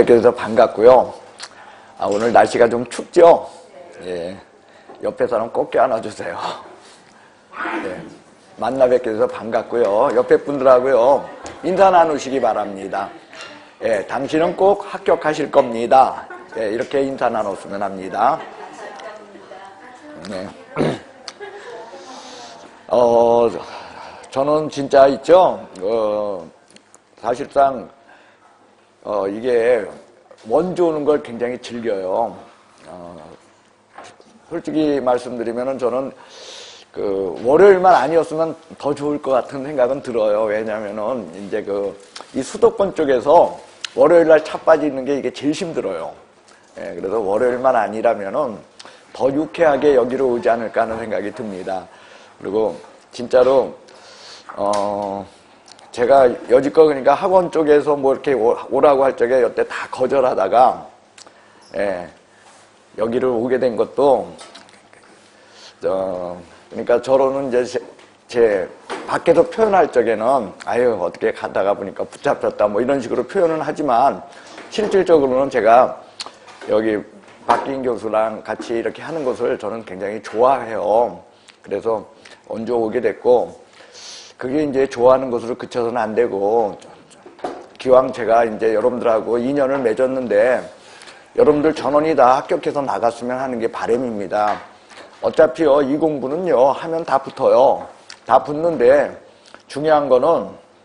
뵙게 돼서 반갑고요. 오늘 날씨가 좀 춥죠? 예. 옆에 사람 꼭 껴안아주세요. 예. 만나 뵙게 돼서 반갑고요. 옆에 분들하고요. 인사 나누시기 바랍니다. 예. 당신은 꼭 합격하실 겁니다. 예. 이렇게 인사 나눴으면 합니다. 네. 저는 진짜 있죠? 사실상, 이게 원조 오는 걸 굉장히 즐겨요. 솔직히 말씀드리면은 저는 월요일만 아니었으면 더 좋을 것 같은 생각은 들어요. 왜냐면은 이제 이 수도권 쪽에서 월요일 날 차 빠지는 게 이게 제일 힘들어요. 예, 그래서 월요일만 아니라면은 더 유쾌하게 여기로 오지 않을까 하는 생각이 듭니다. 그리고 진짜로, 제가 여지껏 그러니까 학원 쪽에서 뭐 이렇게 오라고 할 적에 여태 다 거절하다가, 예, 여기를 오게 된 것도, 그러니까 저로는 이제 제 밖에서 표현할 적에는, 아유, 어떻게 가다가 보니까 붙잡혔다, 뭐 이런 식으로 표현은 하지만, 실질적으로는 제가 여기 박기인 교수랑 같이 이렇게 하는 것을 저는 굉장히 좋아해요. 그래서 언제 오게 됐고, 그게 이제 좋아하는 것으로 그쳐서는 안 되고, 기왕 제가 이제 여러분들하고 인연을 맺었는데, 여러분들 전원이 다 합격해서 나갔으면 하는 게 바람입니다. 어차피요, 이 공부는요, 하면 다 붙어요. 다 붙는데, 중요한 거는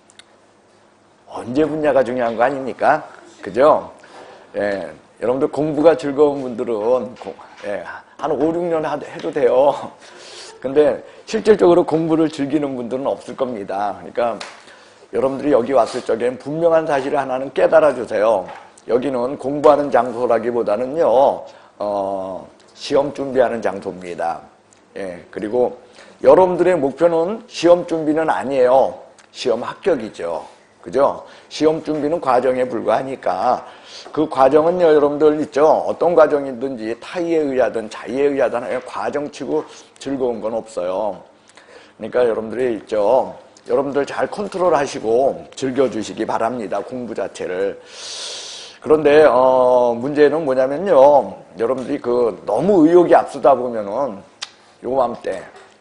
언제 붙냐가 중요한 거 아닙니까? 그죠? 예, 여러분들 공부가 즐거운 분들은, 한 5, 6년 해도 돼요. 근데 실질적으로 공부를 즐기는 분들은 없을 겁니다. 그러니까 여러분들이 여기 왔을 적엔 분명한 사실을 하나는 깨달아 주세요. 여기는 공부하는 장소라기보다는요, 시험 준비하는 장소입니다. 예, 그리고 여러분들의 목표는 시험 준비는 아니에요. 시험 합격이죠. 그죠? 시험 준비는 과정에 불과하니까 그 과정은요, 여러분들 있죠? 어떤 과정이든지 타의에 의하든 자의에 의하든 과정치고 즐거운 건 없어요. 그러니까 여러분들이 있죠? 여러분들 잘 컨트롤 하시고 즐겨주시기 바랍니다. 공부 자체를. 그런데 문제는 뭐냐면요, 여러분들이 너무 의욕이 앞서다 보면은 요맘때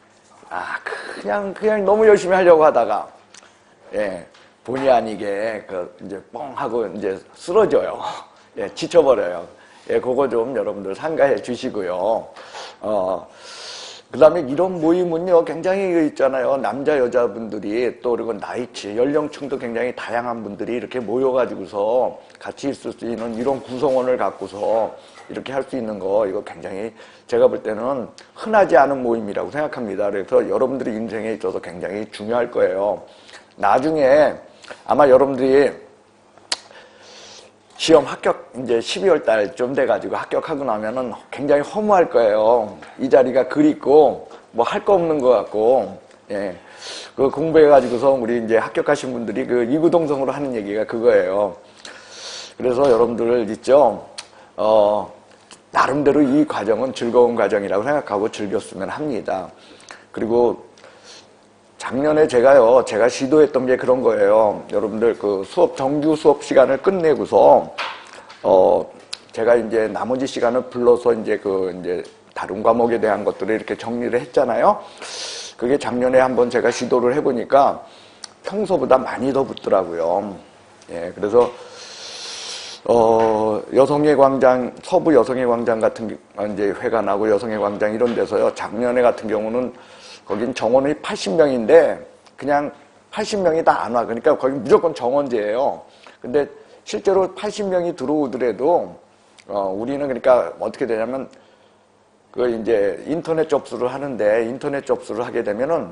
그냥 너무 열심히 하려고 하다가, 예, 본의 아니게 이제 뻥 하고 이제 쓰러져요. 예, 지쳐버려요. 예, 그거 좀 여러분들 삼가해 주시고요. 그 다음에 이런 모임은요, 굉장히 있잖아요. 남자, 여자분들이 또 그리고 나이치, 연령층도 굉장히 다양한 분들이 이렇게 모여가지고서 같이 있을 수 있는 이런 구성원을 갖고서 이렇게 할 수 있는 거, 이거 굉장히 제가 볼 때는 흔하지 않은 모임이라고 생각합니다. 그래서 여러분들의 인생에 있어서 굉장히 중요할 거예요. 나중에 아마 여러분들이 시험 합격, 이제 12월 달쯤 돼가지고 합격하고 나면은 굉장히 허무할 거예요. 이 자리가 그립고, 뭐 할 거 없는 것 같고, 예. 공부해가지고서 우리 이제 합격하신 분들이 이구동성으로 하는 얘기가 그거예요. 그래서 여러분들 있죠? 나름대로 이 과정은 즐거운 과정이라고 생각하고 즐겼으면 합니다. 그리고 작년에 제가 시도했던 게 그런 거예요. 여러분들 정규 수업 시간을 끝내고서, 제가 이제 나머지 시간을 불러서 이제 다른 과목에 대한 것들을 이렇게 정리를 했잖아요. 그게 작년에 한번 제가 시도를 해보니까 평소보다 많이 더 붙더라고요. 예, 그래서, 여성의 광장, 서부 여성의 광장 같은 이제 회관하고 여성의 광장 이런 데서요. 작년에 같은 경우는 거긴 정원이 80명인데 그냥 80명이 다 안 와. 그러니까 거기 무조건 정원제예요. 근데 실제로 80명이 들어오더라도 우리는 그러니까 어떻게 되냐면 이제 인터넷 접수를 하는데 인터넷 접수를 하게 되면은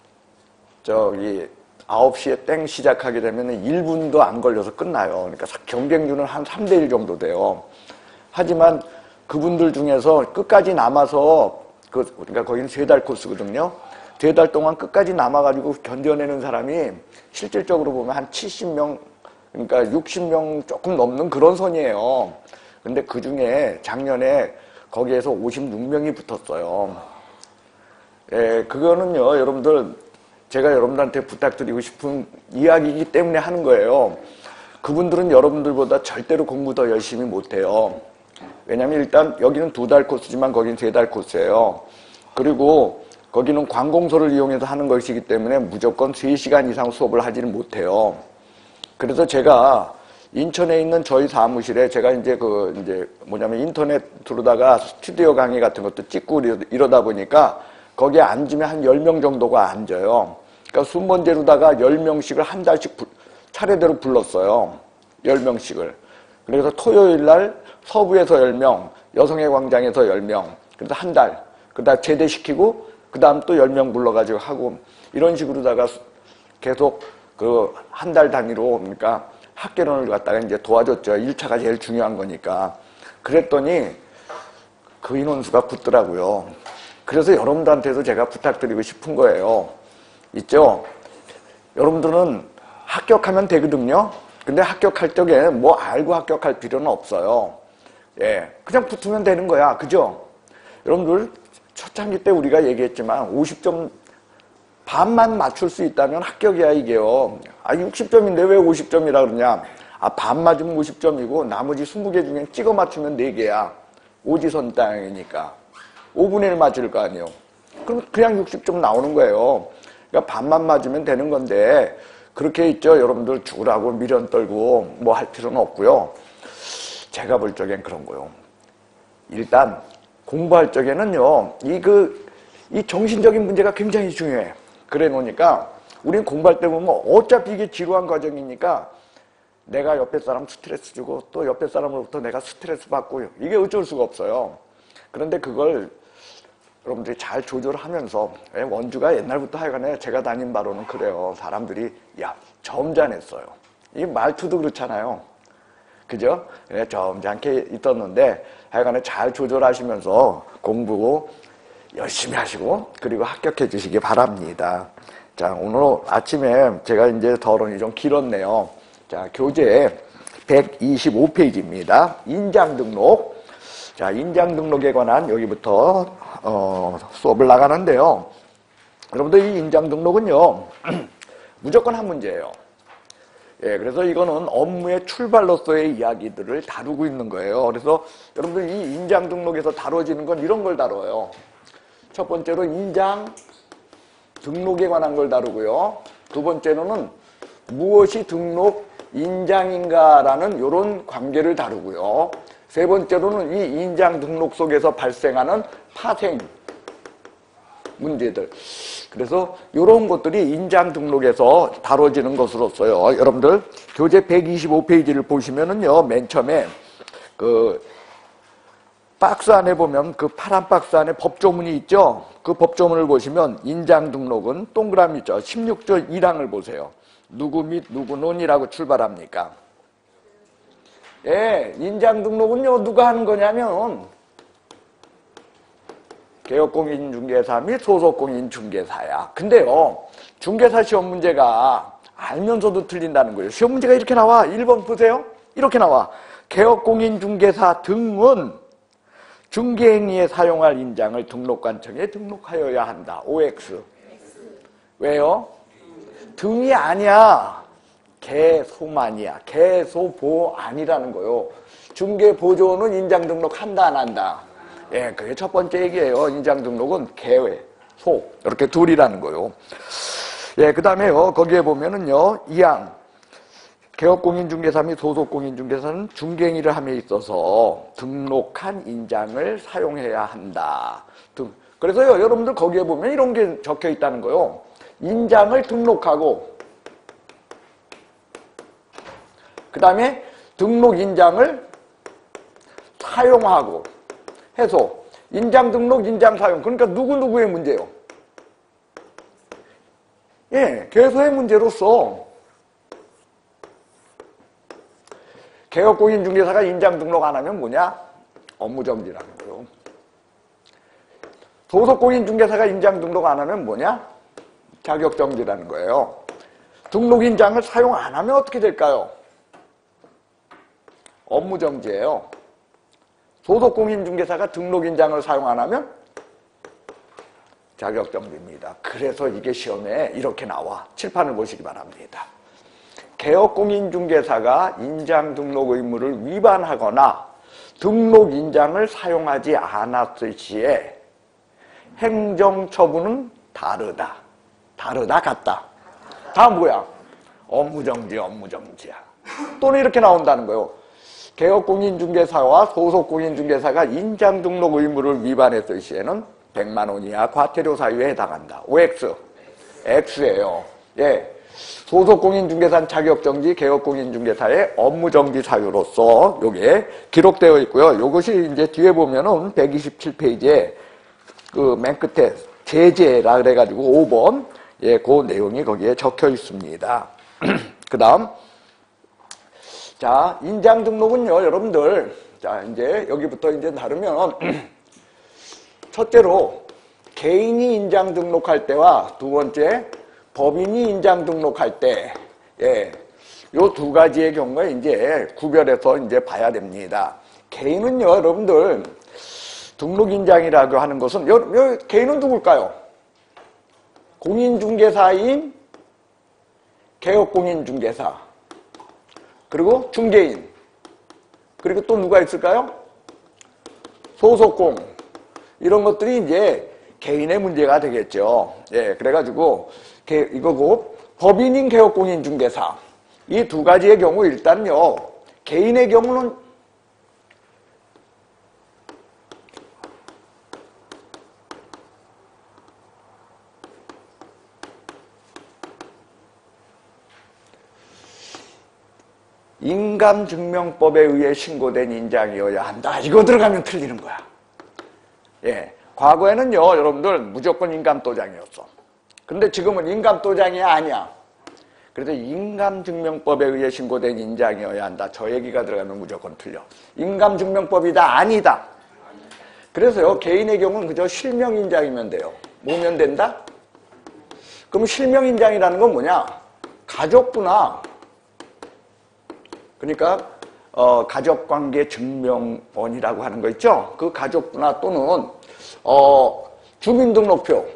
9시에 땡 시작하게 되면은 1분도 안 걸려서 끝나요. 그러니까 경쟁률은 한 3대1 정도 돼요. 하지만 그분들 중에서 끝까지 남아서 그러니까 거기는 3달 코스거든요. 3달 동안 끝까지 남아가지고 견뎌내는 사람이 실질적으로 보면 한 70명, 그러니까 60명 조금 넘는 그런 선이에요. 근데 그 중에 작년에 거기에서 56명이 붙었어요. 예, 그거는요, 여러분들, 제가 여러분들한테 부탁드리고 싶은 이야기이기 때문에 하는 거예요. 그분들은 여러분들보다 절대로 공부 더 열심히 못해요. 왜냐면 일단 여기는 2달 코스지만 거기는 3달 코스예요. 그리고 거기는 관공서를 이용해서 하는 것이기 때문에 무조건 3시간 이상 수업을 하지는 못해요. 그래서 제가 인천에 있는 저희 사무실에 제가 이제 뭐냐면 인터넷으로다가 스튜디오 강의 같은 것도 찍고 이러다 보니까 거기에 앉으면 한 10명 정도가 앉아요. 그러니까 순번제로다가 10명씩을 한 달씩 차례대로 불렀어요. 10명씩을. 그래서 토요일 날 서부에서 10명, 여성의 광장에서 10명. 그래서 한 달. 그다음 제대시키고 그다음 또 10명 불러가지고 하고 이런 식으로다가 계속 한 달 단위로 그러니까 학개론을 갖다가 이제 도와줬죠. 1차가 제일 중요한 거니까. 그랬더니 그 인원수가 붙더라고요. 그래서 여러분들한테도 제가 부탁드리고 싶은 거예요. 있죠? 여러분들은 합격하면 되거든요. 근데 합격할 적에 뭐 알고 합격할 필요는 없어요. 예, 그냥 붙으면 되는 거야. 그죠? 여러분들 초창기 때 우리가 얘기했지만 50점 반만 맞출 수 있다면 합격이야 이게요. 60점인데 왜 50점이라 그러냐. 반 맞으면 50점이고 나머지 20개 중에 찍어 맞추면 4개야. 오지선 땅이니까 5분의 1 맞을 거 아니에요. 그럼 그냥 60점 나오는 거예요. 그러니까 반만 맞으면 되는 건데 그렇게 있죠. 여러분들 죽으라고 미련 떨고 뭐 할 필요는 없고요. 제가 볼 적엔 그런 거요. 일단 공부할 적에는요. 이 정신적인 문제가 굉장히 중요해. 그래 놓으니까 우리는 공부할 때 보면 어차피 이게 지루한 과정이니까 내가 옆에 사람 스트레스 주고 또 옆에 사람으로부터 내가 스트레스 받고 이게 어쩔 수가 없어요. 그런데 그걸 여러분들이 잘 조절하면서 원주가 옛날부터 하여간에 제가 다닌 바로는 그래요. 사람들이 점잖했어요. 이 말투도 그렇잖아요. 그죠? 점잖게 있었는데 하여간에 잘 조절하시면서 공부 열심히 하시고 그리고 합격해 주시기 바랍니다. 자, 오늘 아침에 제가 이제 더론이 좀 길었네요. 자, 교재 125페이지입니다. 인장 등록. 자, 인장 등록에 관한 여기부터 수업을 나가는데요. 여러분들 이 인장 등록은요. 무조건 한 문제예요. 예, 그래서 이거는 업무의 출발로서의 이야기들을 다루고 있는 거예요. 그래서 여러분들 이 인장 등록에서 다뤄지는 건 이런 걸 다뤄요. 첫 번째로 인장 등록에 관한 걸 다루고요. 두 번째로는 무엇이 등록 인장인가라는 이런 관계를 다루고요. 세 번째로는 이 인장 등록 속에서 발생하는 파생 문제들. 그래서 이런 것들이 인장 등록에서 다뤄지는 것으로서요. 여러분들 교재 125페이지를 보시면은요. 맨 처음에 박스 안에 보면 그 파란 박스 안에 법조문이 있죠. 그 법조문을 보시면 인장 등록은 동그라미 있죠. 16조 1항을 보세요. 누구 및 누구는이라고 출발합니까? 예, 인장 등록은요. 누가 하는 거냐면 개업공인중개사 및 소속공인중개사야. 근데요. 중개사 시험 문제가 알면서도 틀린다는 거예요. 시험 문제가 이렇게 나와. 1번 보세요. 이렇게 나와. 개업공인중개사 등은 중개행위에 사용할 인장을 등록관청에 등록하여야 한다. OX. 왜요? 등이 아니야. 개소만이야. 개소보 아니라는 거요. 중개보조는 인장 등록한다 안 한다. 예, 그게 첫 번째 얘기예요. 인장 등록은 개, 소 이렇게 둘이라는 거요. 예, 그 다음에요. 거기에 보면은요. 2항 개업공인중개사 및 소속공인중개사는 중개행위를 함에 있어서 등록한 인장을 사용해야 한다. 그래서요. 여러분들 거기에 보면 이런 게 적혀 있다는 거요. 인장을 등록하고 그 다음에 등록 인장을 사용하고 해서 인장 등록, 인장 사용. 그러니까 누구누구의 문제요? 예, 개소의 문제로서 개업공인중개사가 인장 등록 안 하면 뭐냐? 업무정지라는 거예요. 소속공인중개사가 인장 등록 안 하면 뭐냐? 자격정지라는 거예요. 등록 인장을 사용 안 하면 어떻게 될까요? 업무정지예요. 소속공인중개사가 등록인장을 사용 안 하면 자격정지입니다. 그래서 이게 시험에 이렇게 나와. 칠판을 보시기 바랍니다. 개업공인중개사가 인장 등록 의무를 위반하거나 등록 인장을 사용하지 않았을 시에 행정처분은 다르다. 다르다, 같다. 다음 뭐야? 업무정지, 업무정지야. 또는 이렇게 나온다는 거예요. 개업공인중개사와 소속공인중개사가 인장 등록 의무를 위반했을 시에는 100만 원 이하 과태료 사유에 해당한다. OX. X예요. 예. 소속공인중개사는 자격정지, 개업공인중개사의 업무정지 사유로서 요게 기록되어 있고요. 요것이 이제 뒤에 보면은 127페이지에 그 맨 끝에 제재라 그래가지고 5번 예, 그 내용이 거기에 적혀 있습니다. 그 다음 자, 인장 등록은요, 여러분들. 자, 이제 여기부터 이제 다루면 첫째로 개인이 인장 등록할 때와 두 번째 법인이 인장 등록할 때, 예, 요 두 가지의 경우에 이제 구별해서 이제 봐야 됩니다. 개인은요, 여러분들 등록 인장이라고 하는 것은 개인은 누굴까요? 공인중개사인 개업공인중개사 그리고 중개인 그리고 또 누가 있을까요? 소속공 이런 것들이 이제 개인의 문제가 되겠죠. 예, 그래가지고 이거고 법인인 개업공인중개사 이 두 가지의 경우 일단요 개인의 경우는 인감증명법에 의해 신고된 인장이어야 한다. 이거 들어가면 틀리는 거야. 예, 과거에는요 여러분들 무조건 인감도장이었어. 근데 지금은 인감도장이 아니야. 그래서 인감증명법에 의해 신고된 인장이어야 한다. 저 얘기가 들어가면 무조건 틀려. 인감증명법이다. 아니다. 그래서요 개인의 경우는 그저 실명인장이면 돼요. 뭐면 된다? 그럼 실명인장이라는 건 뭐냐? 가족부나 그러니까 가족관계 증명원이라고 하는 거 있죠? 그 가족부나 또는 주민등록표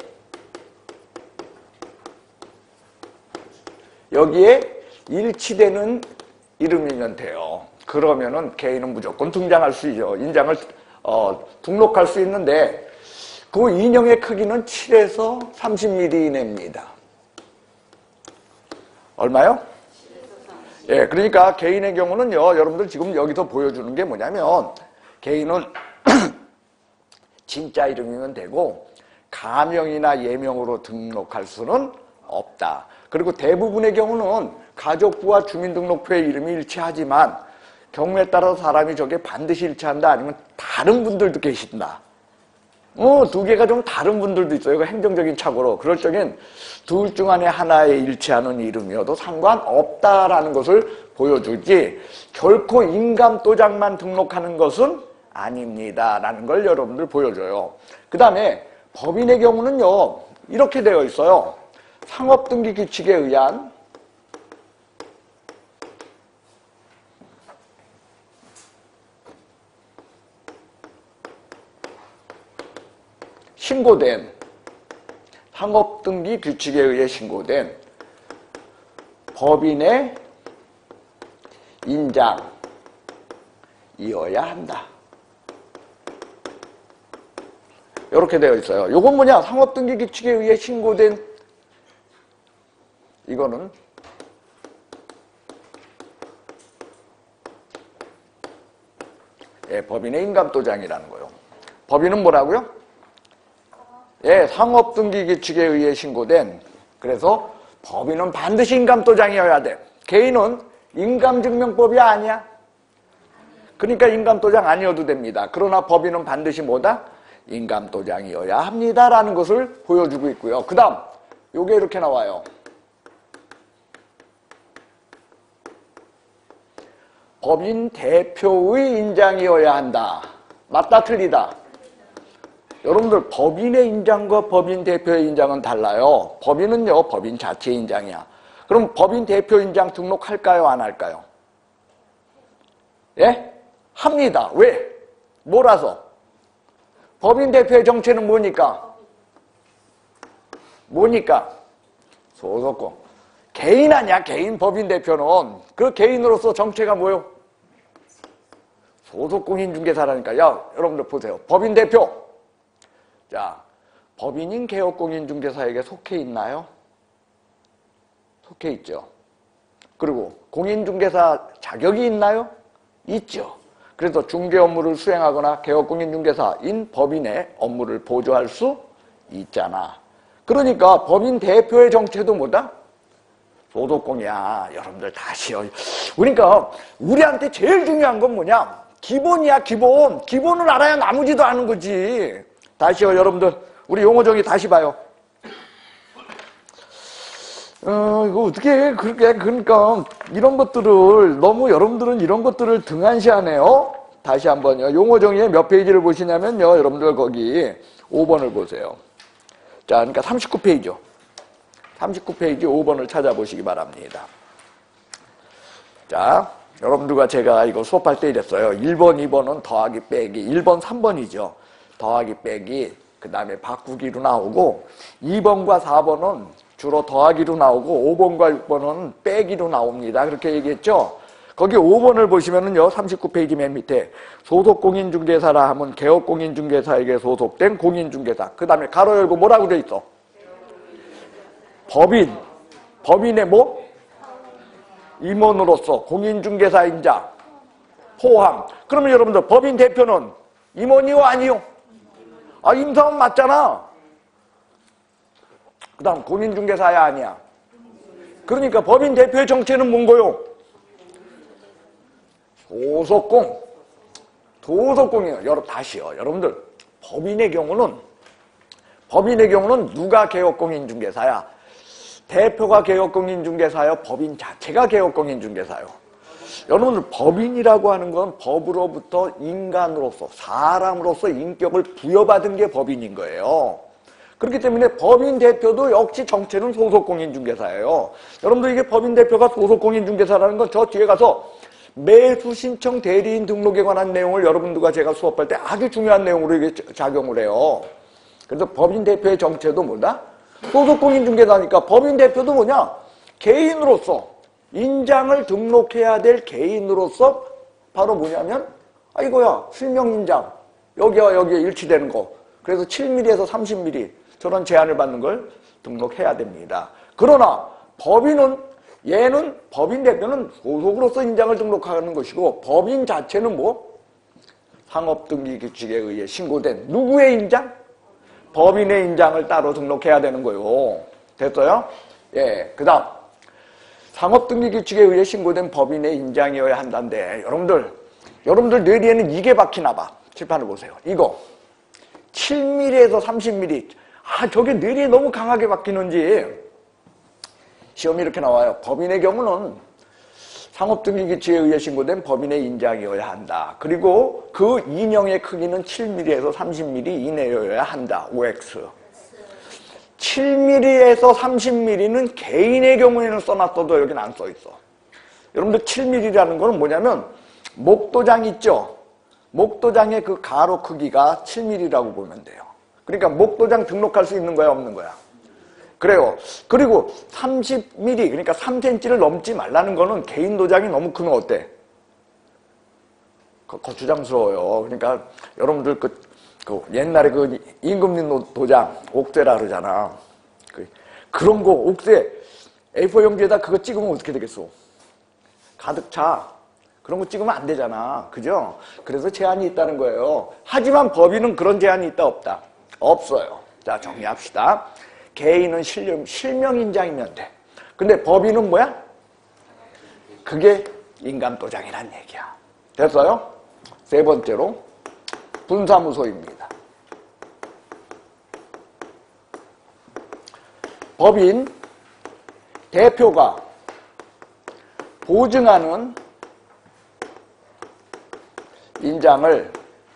여기에 일치되는 이름이면 돼요. 그러면은 개인은 무조건 등장할 수 있죠. 인장을 등록할 수 있는데 그 인형의 크기는 7에서 30mm 이내입니다. 얼마요? 예, 그러니까 개인의 경우는요, 여러분들 지금 여기서 보여주는 게 뭐냐면, 개인은 진짜 이름이면 되고, 가명이나 예명으로 등록할 수는 없다. 그리고 대부분의 경우는 가족부와 주민등록표의 이름이 일치하지만, 경우에 따라서 사람이 저게 반드시 일치한다, 아니면 다른 분들도 계신다. 두 개가 좀 다른 분들도 있어요. 이거 행정적인 착오로. 그럴 적엔 둘 중 안에 하나에 일치하는 이름이어도 상관없다라는 것을 보여주지 결코 인감도장만 등록하는 것은 아닙니다라는 걸 여러분들 보여줘요. 그 다음에 법인의 경우는요. 이렇게 되어 있어요. 상업등기규칙에 의한 신고된 상업등기 규칙에 의해 신고된 법인의 인장이어야 한다. 이렇게 되어 있어요. 이건 뭐냐? 상업등기 규칙에 의해 신고된 이거는 예, 법인의 인감도장이라는 거예요. 법인은 뭐라고요? 예, 상업등기규칙에 의해 신고된 그래서 법인은 반드시 인감도장이어야 돼. 개인은 인감증명법이 아니야. 그러니까 인감도장 아니어도 됩니다. 그러나 법인은 반드시 뭐다? 인감도장이어야 합니다라는 것을 보여주고 있고요. 그 다음 요게 이렇게 나와요. 법인 대표의 인장이어야 한다. 맞다 틀리다? 여러분들 법인의 인장과 법인 대표의 인장은 달라요. 법인은요 법인 자체 인장이야. 그럼 법인 대표 인장 등록할까요 안 할까요? 예? 합니다. 왜? 뭐라서? 법인 대표의 정체는 뭐니까? 뭐니까? 소속공. 개인 아니야, 개인. 법인 대표는. 그 개인으로서 정체가 뭐예요? 소속공인중개사라니까. 야, 여러분들 보세요. 법인 대표. 자, 법인인 개업공인중개사에게 속해 있나요? 속해 있죠. 그리고 공인중개사 자격이 있나요? 있죠. 그래서 중개 업무를 수행하거나 개업공인중개사인 법인의 업무를 보조할 수 있잖아. 그러니까 법인 대표의 정체도 뭐다? 소속공이야. 여러분들 다시요. 그러니까 우리한테 제일 중요한 건 뭐냐? 기본이야, 기본. 기본을 알아야 나머지도 아는 거지. 다시요, 여러분들. 우리 용어 정의 다시 봐요. 이거 어떻게 해? 그러니까 이런 것들을 너무 여러분들은 이런 것들을 등한시하네요. 다시 한번요. 용어 정의에 몇 페이지를 보시냐면요. 여러분들 거기 5번을 보세요. 자, 그러니까 39페이지요. 39페이지 5번을 찾아보시기 바랍니다. 자, 여러분들과 제가 이거 수업할 때 이랬어요. 1번, 2번은 더하기 빼기, 1번, 3번이죠. 더하기 빼기, 그 다음에 바꾸기로 나오고 2번과 4번은 주로 더하기로 나오고 5번과 6번은 빼기로 나옵니다. 그렇게 얘기했죠. 거기 5번을 보시면은요. 39페이지 맨 밑에 소속공인중개사라 하면 개업공인중개사에게 소속된 공인중개사. 그 다음에 가로 열고 뭐라고 돼 있어? 법인. 법인의 뭐? 임원으로서 공인중개사인자 포함. 그러면 여러분들 법인 대표는 임원이요 아니요? 아, 임사원 맞잖아. 그 다음 공인중개사야 아니야? 그러니까 법인 대표의 정체는 뭔거요? 소속공. 소속공이에요. 여러분 다시요. 여러분들 법인의 경우는 누가 개업공인중개사야? 대표가 개업공인중개사요? 법인 자체가 개업공인중개사요? 여러분들 법인이라고 하는 건 법으로부터 인간으로서 사람으로서 인격을 부여받은 게 법인인 거예요. 그렇기 때문에 법인 대표도 역시 정체는 소속공인중개사예요. 여러분들 이게 법인 대표가 소속공인중개사라는 건 저 뒤에 가서 매수 신청 대리인 등록에 관한 내용을 여러분들과 제가 수업할 때 아주 중요한 내용으로 이게 작용을 해요. 그래서 법인 대표의 정체도 뭐다? 소속공인중개사니까 법인 대표도 뭐냐? 개인으로서 인장을 등록해야 될 개인으로서 바로 뭐냐면 이거야 실명인장 여기와 여기에 일치되는 거. 그래서 7mm에서 30mm 저런 제한을 받는 걸 등록해야 됩니다. 그러나 얘는 법인 대표는 소속으로서 인장을 등록하는 것이고 법인 자체는 뭐? 상업등기규칙에 의해 신고된 누구의 인장? 법인의 인장을 따로 등록해야 되는 거요. 됐어요? 예, 그 다음 상업등기규칙에 의해 신고된 법인의 인장이어야 한다는데 여러분들 뇌리에는 이게 박히나 봐. 칠판을 보세요. 이거 7mm에서 30mm 저게 뇌리에 너무 강하게 박히는지 시험이 이렇게 나와요. 법인의 경우는 상업등기규칙에 의해 신고된 법인의 인장이어야 한다. 그리고 그 인형의 크기는 7mm에서 30mm 이내여야 한다. OX 7mm에서 30mm는 개인의 경우에는 써놨어도 여기는 안 써있어. 여러분들 7mm라는 거는 뭐냐면 목도장 있죠? 목도장의 그 가로 크기가 7mm라고 보면 돼요. 그러니까 목도장 등록할 수 있는 거야 없는 거야? 그래요. 그리고 30mm 그러니까 3cm를 넘지 말라는 거는 개인 도장이 너무 크면 어때? 거추장스러워요. 그러니까 여러분들 옛날에 그 임금님 도장 옥새라 그러잖아. 그런 거 옥새 A4 용지에다 그거 찍으면 어떻게 되겠어? 가득 차. 그런 거 찍으면 안 되잖아. 그죠? 그래서 제한이 있다는 거예요. 하지만 법인은 그런 제한이 있다 없다? 없어요. 자, 정리합시다. 개인은 실명인장이면 돼. 근데 법인은 뭐야? 그게 인감도장이란 얘기야. 됐어요? 세 번째로 분사무소입니다. 법인 대표가 보증하는 인장을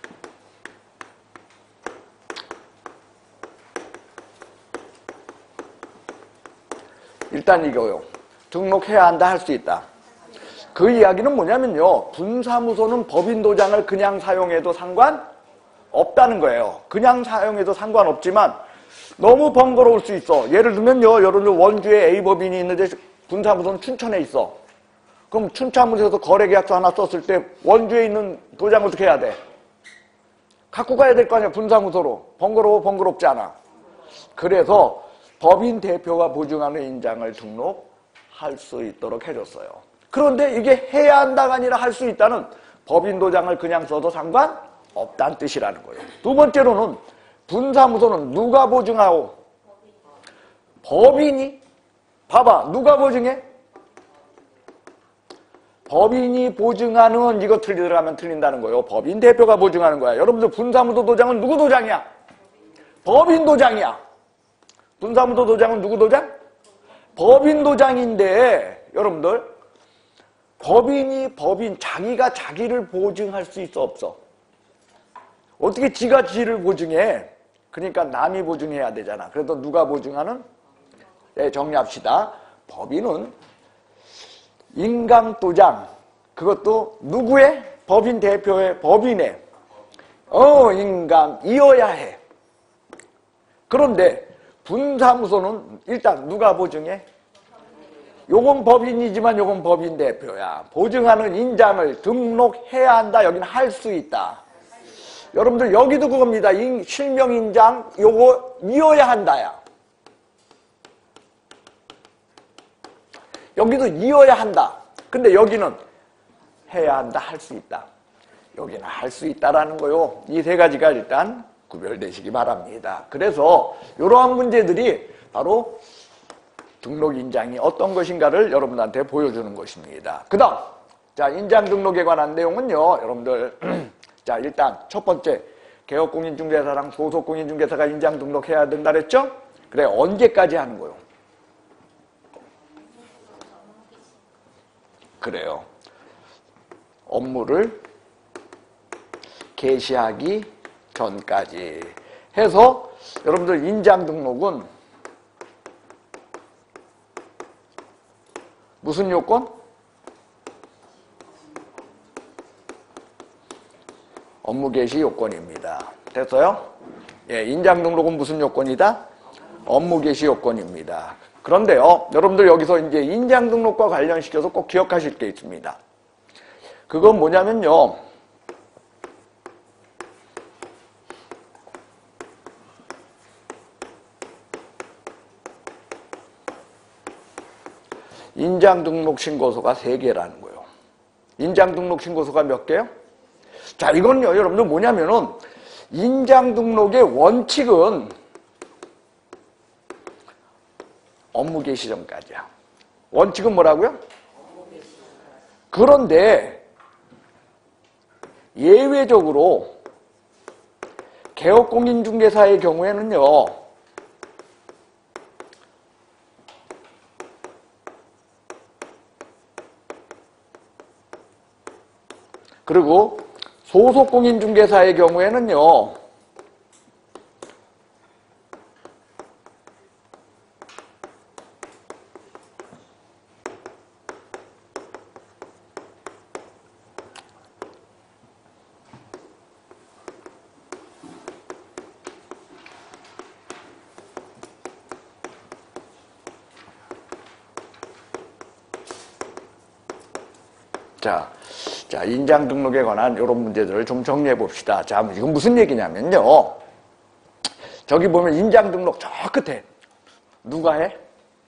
일단 이거요. 등록해야 한다 할 수 있다. 그 이야기는 뭐냐면요. 분사무소는 법인 도장을 그냥 사용해도 상관없다는 거예요. 그냥 사용해도 상관없지만 너무 번거로울 수 있어. 예를 들면요. 여러분들 원주에 A법인이 있는데 분사무소는 춘천에 있어. 그럼 춘천무소에서 거래계약서 하나 썼을 때 원주에 있는 도장 어떻게 해야 돼? 갖고 가야 될 거 아니야, 분사무소로. 번거롭지 않아. 그래서 법인 대표가 보증하는 인장을 등록할 수 있도록 해줬어요. 그런데 이게 해야 한다가 아니라 할 수 있다는 법인 도장을 그냥 써도 상관없다는 뜻이라는 거예요. 두 번째로는 분사무소는 누가 보증하고? 법인이? 봐봐, 누가 보증해? 법인이 보증하는, 이거 들어가면 틀린다는 거예요. 법인 대표가 보증하는 거야. 여러분들 분사무소 도장은 누구 도장이야? 법인 도장이야. 분사무소 도장은 누구 도장? 법인 도장인데 여러분들 법인 자기가 자기를 보증할 수 있어 없어? 어떻게 지가 지를 보증해? 그러니까 남이 보증해야 되잖아. 그래서 누가 보증하는? 네, 정리합시다. 법인은 인감도장, 그것도 누구의? 법인 대표의, 법인의 인감이어야 해. 그런데 분사무소는 일단 누가 보증해? 요건 법인이지만 요건 법인 대표야. 보증하는 인장을 등록해야 한다. 여기는 할 수 있다. 여러분들 여기도 그겁니다. 실명인장 요거 이어야 한다야. 여기도 이어야 한다. 근데 여기는 해야 한다, 할 수 있다. 여기는 할 수 있다라는 거요. 이 세 가지가 일단 구별되시기 바랍니다. 그래서 이러한 문제들이 바로 등록인장이 어떤 것인가를 여러분한테 보여주는 것입니다. 그 다음, 자, 인장 등록에 관한 내용은요, 여러분들, 자, 일단 첫 번째, 개업공인중개사랑 소속공인중개사가 인장 등록해야 된다 그랬죠? 그래, 언제까지 하는 거요? 그래요. 업무를 개시하기 전까지 해서 여러분들 인장 등록은 무슨 요건? 업무 개시 요건입니다. 됐어요? 예, 인장 등록은 무슨 요건이다? 업무 개시 요건입니다. 그런데요, 여러분들 여기서 이제 인장 등록과 관련시켜서 꼭 기억하실 게 있습니다. 그건 뭐냐면요, 인장 등록 신고서가 3개라는 거예요. 인장 등록 신고서가 몇 개요? 자, 이건요, 여러분들 뭐냐면은 인장 등록의 원칙은 업무 개시 전까지야. 원칙은 뭐라고요? 그런데 예외적으로 개업공인중개사의 경우에는요, 그리고 소속공인중개사의 경우에는요, 자, 인장 등록에 관한 이런 문제들을 좀 정리해 봅시다. 자, 이건 무슨 얘기냐면요. 저기 보면 인장 등록 저 끝에 누가 해?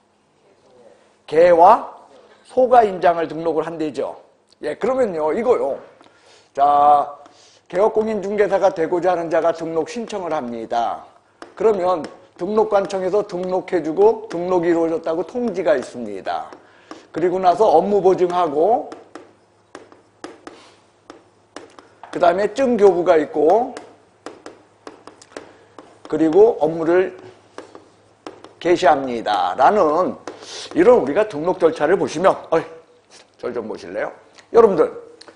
개와 소가 인장을 등록을 한대죠. 예, 그러면요, 이거요. 자, 개업공인중개사가 되고자 하는 자가 등록 신청을 합니다. 그러면 등록관청에서 등록해주고 등록이 이루어졌다고 통지가 있습니다. 그리고 나서 업무 보증하고 그 다음에 증교부가 있고 그리고 업무를 개시합니다 라는 이런 우리가 등록 절차를 보시면 절 좀 보실래요? 여러분들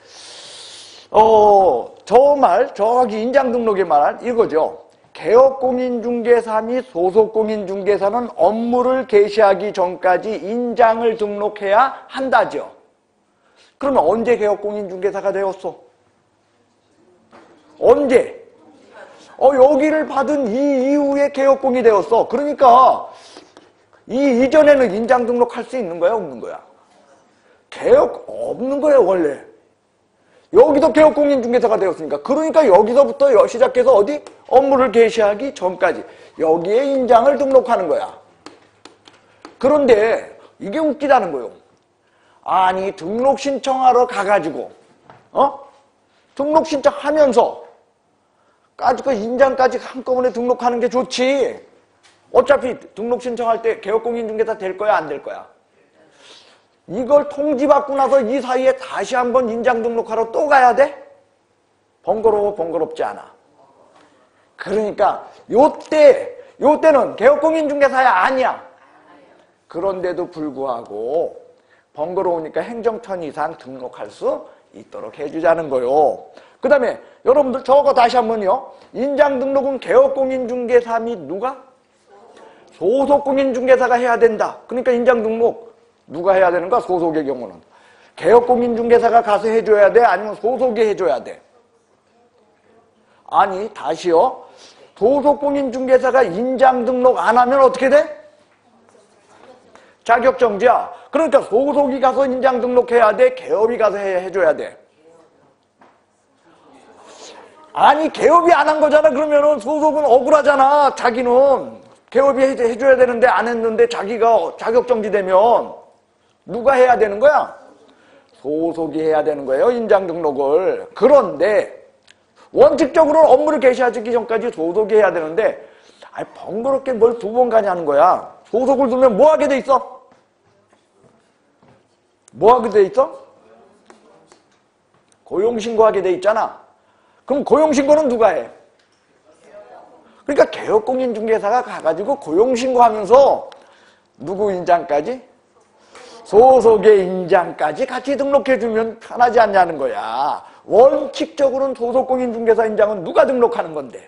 저기 인장 등록에 말한 이거죠. 개업공인중개사 및 소속공인중개사는 업무를 개시하기 전까지 인장을 등록해야 한다죠. 그러면 언제 개업공인중개사가 되었어? 언제? 여기를 받은 이 이후에 개업공이 되었어. 그러니까 이 이전에는 인장 등록할 수 있는 거야, 없는 거야? 개업 없는 거예요, 원래. 여기도 개업공인중개사가 되었으니까. 그러니까 여기서부터 시작해서 어디? 업무를 개시하기 전까지 여기에 인장을 등록하는 거야. 그런데 이게 웃기다는 거예요. 아니, 등록 신청하러 가가지고 등록 신청하면서 그 인장까지 한꺼번에 등록하는 게 좋지. 어차피 등록 신청할 때 개업공인중개사 될 거야, 안 될 거야? 이걸 통지받고 나서 이 사이에 다시 한번 인장 등록하러 또 가야 돼? 번거로워, 번거롭지 않아. 그러니까 요때는 개업공인중개사야, 아니야. 그런데도 불구하고 번거로우니까 행정처 이상 등록할 수 있도록 해주자는 거요. 그 다음에 여러분들 저거 다시 한번요. 인장 등록은 개업공인중개사 및 누가? 소속공인중개사가 해야 된다. 그러니까 인장 등록 누가 해야 되는가? 소속의 경우는. 개업공인중개사가 가서 해줘야 돼? 아니면 소속이 해줘야 돼? 아니, 다시요. 소속공인중개사가 인장 등록 안 하면 어떻게 돼? 자격정지야. 그러니까 소속이 가서 인장 등록해야 돼? 개업이 가서 해줘야 돼? 아니, 개업이 안 한 거잖아. 그러면은 소속은 억울하잖아. 자기는 개업이 해줘야 되는데 안 했는데 자기가 자격정지되면 누가 해야 되는 거야? 소속이 해야 되는 거예요, 인장 등록을. 그런데 원칙적으로는 업무를 개시하기 전까지 소속이 해야 되는데 번거롭게 뭘 두 번 가냐는 거야. 소속을 두면 뭐 하게 돼 있어? 뭐 하게 돼 있어? 고용신고하게 돼 있잖아. 그럼 고용신고는 누가 해? 그러니까 개업공인중개사가 가가지고 고용신고하면서 누구 인장까지? 소속의 인장까지 같이 등록해주면 편하지 않냐는 거야. 원칙적으로는 소속공인중개사 인장은 누가 등록하는 건데?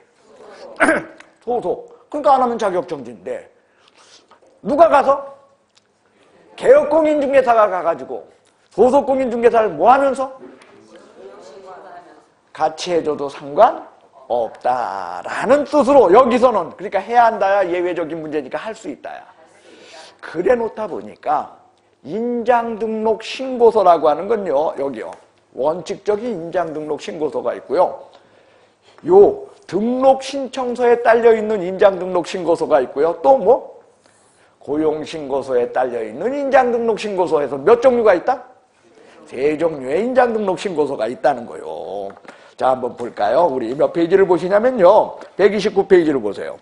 소속. 그러니까 안 하면 자격정지인데. 누가 가서? 개업공인중개사가 가가지고 소속공인중개사를 뭐 하면서? 같이 해줘도 상관없다라는 뜻으로 여기서는 그러니까 해야 한다야 예외적인 문제니까 할 수 있다야. 그래 놓다 보니까 인장등록 신고서라고 하는 건요. 여기요. 원칙적인 인장등록 신고서가 있고요. 요 등록 신청서에 딸려있는 인장등록 신고서가 있고요. 또 뭐? 고용신고서에 딸려있는 인장등록 신고서에서 몇 종류가 있다? 3종류의 인장등록 신고서가 있다는 거요. 자, 한번 볼까요? 우리 몇 페이지를 보시냐면요. 129페이지를 보세요.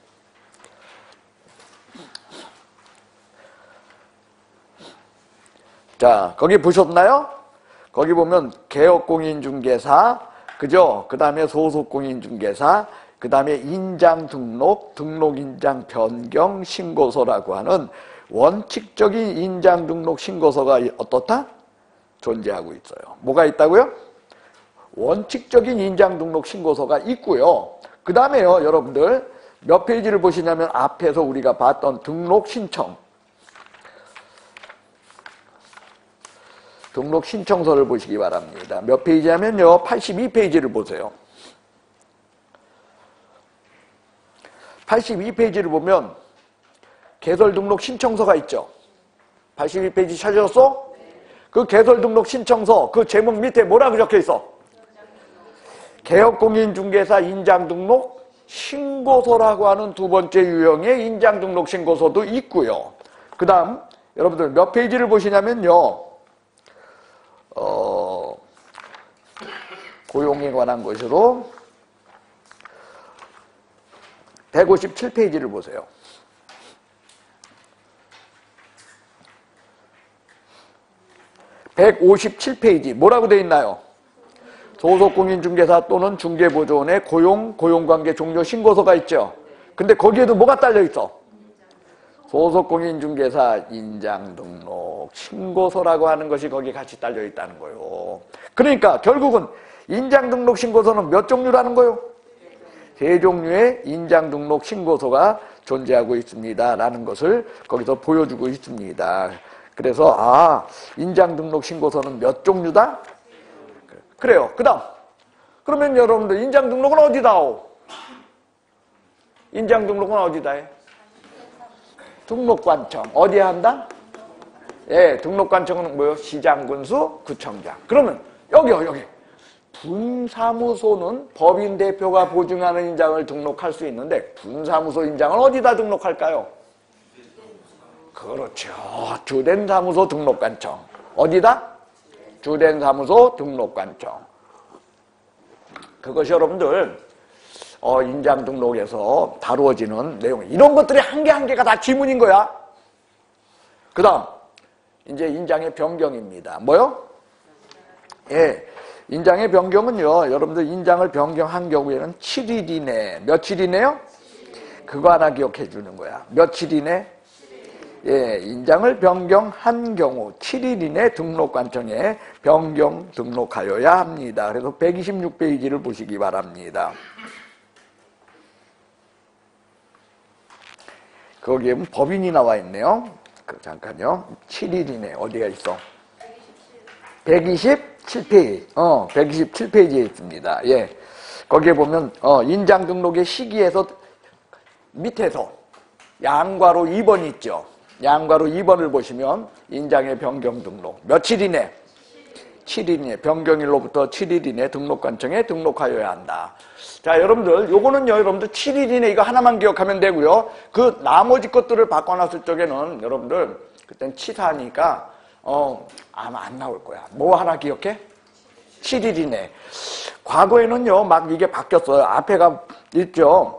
자, 거기 보셨나요? 거기 보면 개업공인중개사, 그죠? 그 다음에 소속공인중개사, 그 다음에 인장등록, 등록인장 변경 신고서라고 하는 원칙적인 인장등록 신고서가 어떻다? 존재하고 있어요. 뭐가 있다고요? 원칙적인 인장등록 신고서가 있고요. 그 다음에요, 여러분들 몇 페이지를 보시냐면 앞에서 우리가 봤던 등록 신청, 등록 신청서를 보시기 바랍니다. 몇 페이지냐면요, 82페이지를 보세요. 82페이지를 보면 개설 등록 신청서가 있죠. 82페이지 찾으셨어? 그 개설 등록 신청서 그 제목 밑에 뭐라고 적혀 있어? 개업공인중개사 인장등록 신고서라고 하는 두 번째 유형의 인장등록 신고서도 있고요. 그 다음 여러분들 몇 페이지를 보시냐면요, 고용에 관한 것으로 157페이지를 보세요. 157페이지 뭐라고 되어 있나요? 소속공인중개사 또는 중개보조원의 고용관계 종료 신고서가 있죠. 근데 거기에도 뭐가 딸려 있어? 소속공인중개사 인장등록 신고서라고 하는 것이 거기에 같이 딸려 있다는 거예요. 그러니까 결국은 인장등록 신고서는 몇 종류라는 거예요? 3종류의 인장등록 신고서가 존재하고 있습니다 라는 것을 거기서 보여주고 있습니다. 그래서 인장등록 신고서는 몇 종류다? 그래요. 그 다음 그러면 여러분들 인장등록은 어디다 하오? 인장등록은 어디다 해? 등록관청. 어디에 한다? 예, 등록관청은 뭐요? 시장, 군수, 구청장. 그러면 여기요, 여기. 분사무소는 법인 대표가 보증하는 인장을 등록할 수 있는데 분사무소 인장을 어디다 등록할까요? 그렇죠. 주된 사무소 등록관청. 어디다? 주된 사무소 등록관청. 그것이 여러분들 인장 등록에서 다루어지는 내용. 이런 것들이 한 개 한 개가 다 지문인 거야. 그 다음 이제 인장의 변경입니다. 뭐요? 예, 인장의 변경은요. 여러분들 인장을 변경한 경우에는 7일 이내. 며칠 이내요? 그거 하나 기억해 주는 거야. 며칠 이내? 예, 인장을 변경한 경우 7일 이내 등록관청에 변경 등록하여야 합니다. 그래서 126페이지를 보시기 바랍니다. 거기에 법인이 나와 있네요. 잠깐요. 7일 이내 어디가 있어? 127페이지. 127페이지에 있습니다. 예. 거기에 보면 인장 등록의 시기에서 밑에서 양괄호 2번 있죠. 양괄호 2번을 보시면 인장의 변경 등록 며칠 이내? 7일 이내. 변경일로부터 7일 이내 등록관청에 등록하여야 한다. 자, 여러분들 요거는요. 여러분들 7일 이내 이거 하나만 기억하면 되고요. 그 나머지 것들을 바꿔놨을 적에는 여러분들 그땐 치사하니까 아마 안 나올 거야. 뭐 하나 기억해? 7일 이내. 과거에는요. 막 이게 바뀌었어요. 앞에가 있죠.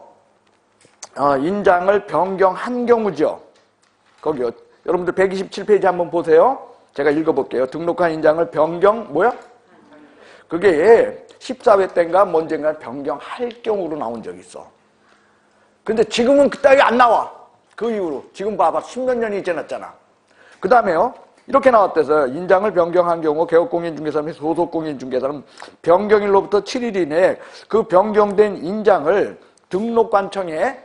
인장을 변경한 경우죠. 거기요. 여러분들 127페이지 한번 보세요. 제가 읽어볼게요. 등록한 인장을 변경 뭐야? 그게 14회 때인가 언젠가 변경할 경우로 나온 적이 있어. 근데 지금은 그따위 안 나와. 그 이후로. 지금 봐봐. 10몇 년이 지났잖아. 그 다음에요. 이렇게 나왔대서요. 인장을 변경한 경우 개업공인중개사 및 소속공인중개사는 변경일로부터 7일 이내에 그 변경된 인장을 등록관청에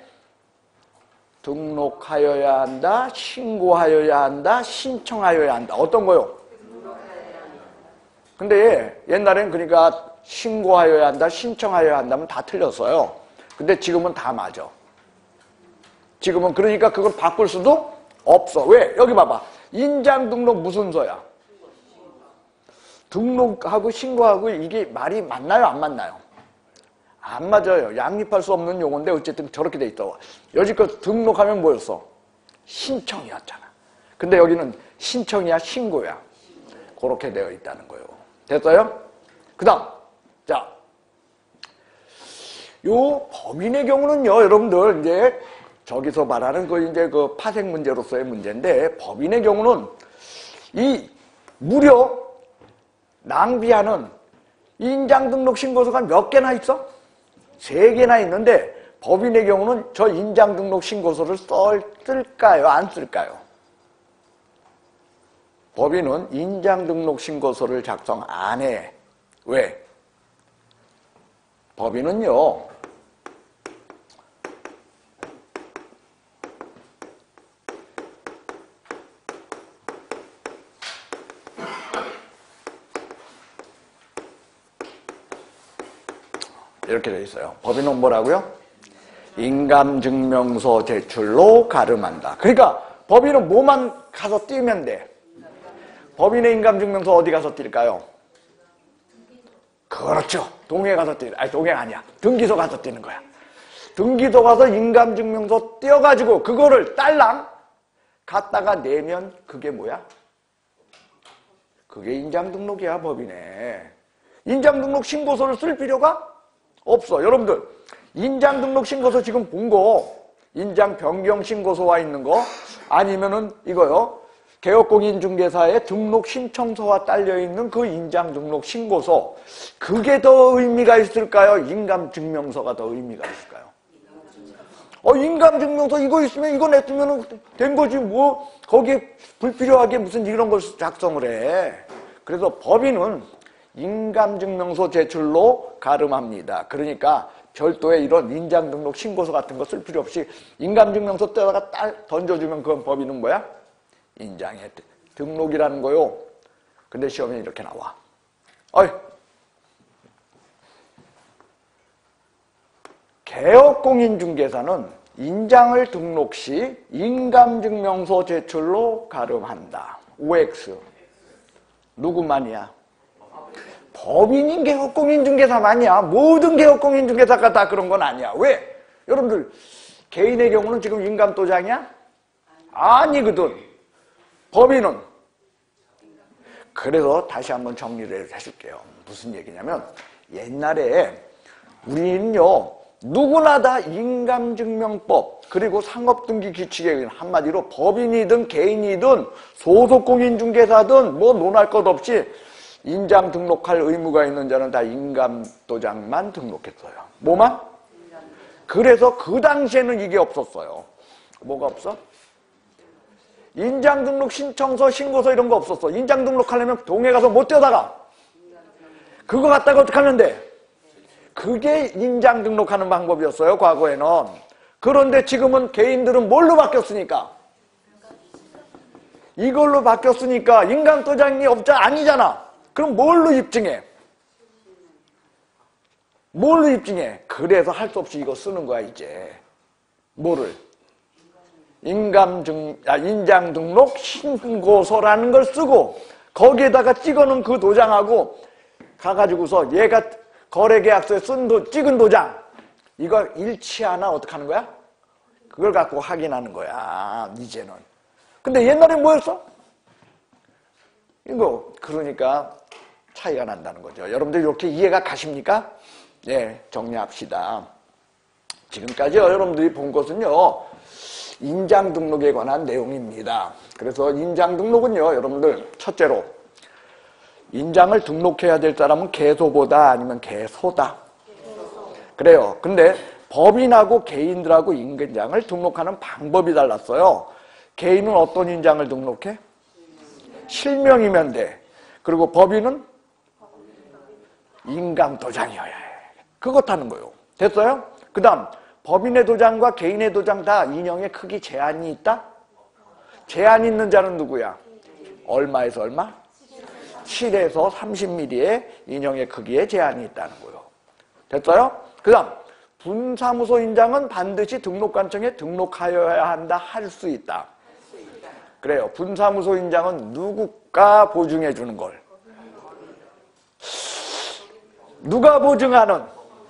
등록하여야 한다, 신고하여야 한다, 신청하여야 한다. 어떤 거요? 근데 옛날엔 그러니까 신고하여야 한다, 신청하여야 한다면 다 틀렸어요. 근데 지금은 다 맞아. 지금은 그러니까 그걸 바꿀 수도 없어. 왜? 여기 봐봐. 인장 등록 무슨 서야? 등록하고 신고하고 이게 말이 맞나요? 안 맞나요? 안 맞아요. 양립할 수 없는 용어인데 어쨌든 저렇게 돼 있어. 여지껏 등록하면 뭐였어? 신청이었잖아. 근데 여기는 신청이야, 신고야. 그렇게 되어 있다는 거예요. 됐어요? 그 다음. 자. 요 법인의 경우는요, 여러분들, 이제, 저기서 말하는 그 파생 문제로서의 문제인데, 법인의 경우는 이 무려 낭비하는 인장 등록 신고서가 몇 개나 있어? 3개나 있는데, 법인의 경우는 저 인장 등록 신고서를 쓸까요? 안 쓸까요? 법인은 인장 등록 신고서를 작성 안 해. 왜? 법인은요, 이렇게 되어 있어요. 법인은 뭐라고요? 인감증명서 제출로 가름한다. 그러니까 법인은 뭐만 가서 띄면 돼? 법인의 인감증명서 어디 가서 띨까요? 그렇죠. 동에 가서 띄는. 아니, 동해가 아니야. 등기소 가서 띄는 거야. 등기소 가서 인감증명서 띄어가지고 그거를 딸랑 갖다가 내면 그게 뭐야? 그게 인장등록이야, 법인에. 인장등록 신고서를 쓸 필요가 없어. 여러분들 인장등록 신고서 지금 본 거 인장 변경 신고서와 있는 거 아니면은 이거요. 개업공인중개사의 등록 신청서와 딸려있는 그 인장등록 신고서 그게 더 의미가 있을까요? 인감증명서가 더 의미가 있을까요? 인감증명서 이거 있으면 이거 냈으면 된 거지 뭐 거기에 불필요하게 무슨 이런 걸 작성을 해. 그래서 법인은 인감증명서 제출로 가름합니다. 그러니까 별도의 이런 인장등록 신고서 같은 거 쓸 필요 없이 인감증명서 떼다가 딸 던져주면 그건 법인은 뭐야? 인장의 등록이라는 거요. 근데 시험에 이렇게 나와. 개업공인중개사는 인장을 등록 시 인감증명서 제출로 가름한다. OX. 누구만이야? 법인인 개업공인중개사만이야. 모든 개업공인중개사가 다 그런 건 아니야. 왜? 여러분들 개인의 경우는 지금 인감도장이야? 아니거든. 법인은. 그래서 다시 한번 정리를 해줄게요. 무슨 얘기냐면 옛날에 우리는요 누구나 다 인감증명법 그리고 상업등기규칙에 의한 한마디로 법인이든 개인이든 소속공인중개사든 뭐 논할 것 없이 인장 등록할 의무가 있는 자는 다 인감도장만 등록했어요. 뭐만? 그래서 그 당시에는 이게 없었어요. 뭐가 없어? 인장등록 신청서, 신고서 이런 거 없었어. 인장등록하려면 동에 가서 못 떼다가 그거 갖다가 어떻게 하면 돼? 그게 인장등록하는 방법이었어요, 과거에는. 그런데 지금은 개인들은 뭘로 바뀌었으니까? 이걸로 바뀌었으니까 인감도장이 아니잖아. 그럼 뭘로 입증해? 뭘로 입증해? 그래서 할 수 없이 이거 쓰는 거야, 이제. 뭐를? 인장등록 신고서라는 걸 쓰고 거기에다가 찍어놓은 그 도장하고 가가지고서 얘가 거래계약서에 찍은 도장 이거 일치하나 어떻게 하는 거야? 그걸 갖고 확인하는 거야, 이제는. 근데 옛날엔 뭐였어? 이거 그러니까 차이가 난다는 거죠. 여러분들 이렇게 이해가 가십니까? 네, 정리합시다. 지금까지 여러분들이 본 것은요 인장등록에 관한 내용입니다. 그래서 인장등록은요 여러분들 첫째로 인장을 등록해야 될 사람은 개소보다 아니면 개소다. 그래요. 근데 법인하고 개인들하고 인장을 등록하는 방법이 달랐어요. 개인은 어떤 인장을 등록해? 실명이면 돼. 그리고 법인은 인감도장이어야 해. 그것 하는 거예요. 됐어요? 그 다음 법인의 도장과 개인의 도장 다 인형의 크기 제한이 있다? 제한 있는 자는 누구야? 얼마에서 얼마? 7에서 30mm의 인형의 크기에 제한이 있다는 거예요. 됐어요? 그 다음 분사무소 인장은 반드시 등록관청에 등록하여야 한다. 할 수 있다. 그래요. 분사무소 인장은 누구가 보증해 주는 걸? 누가 보증하는?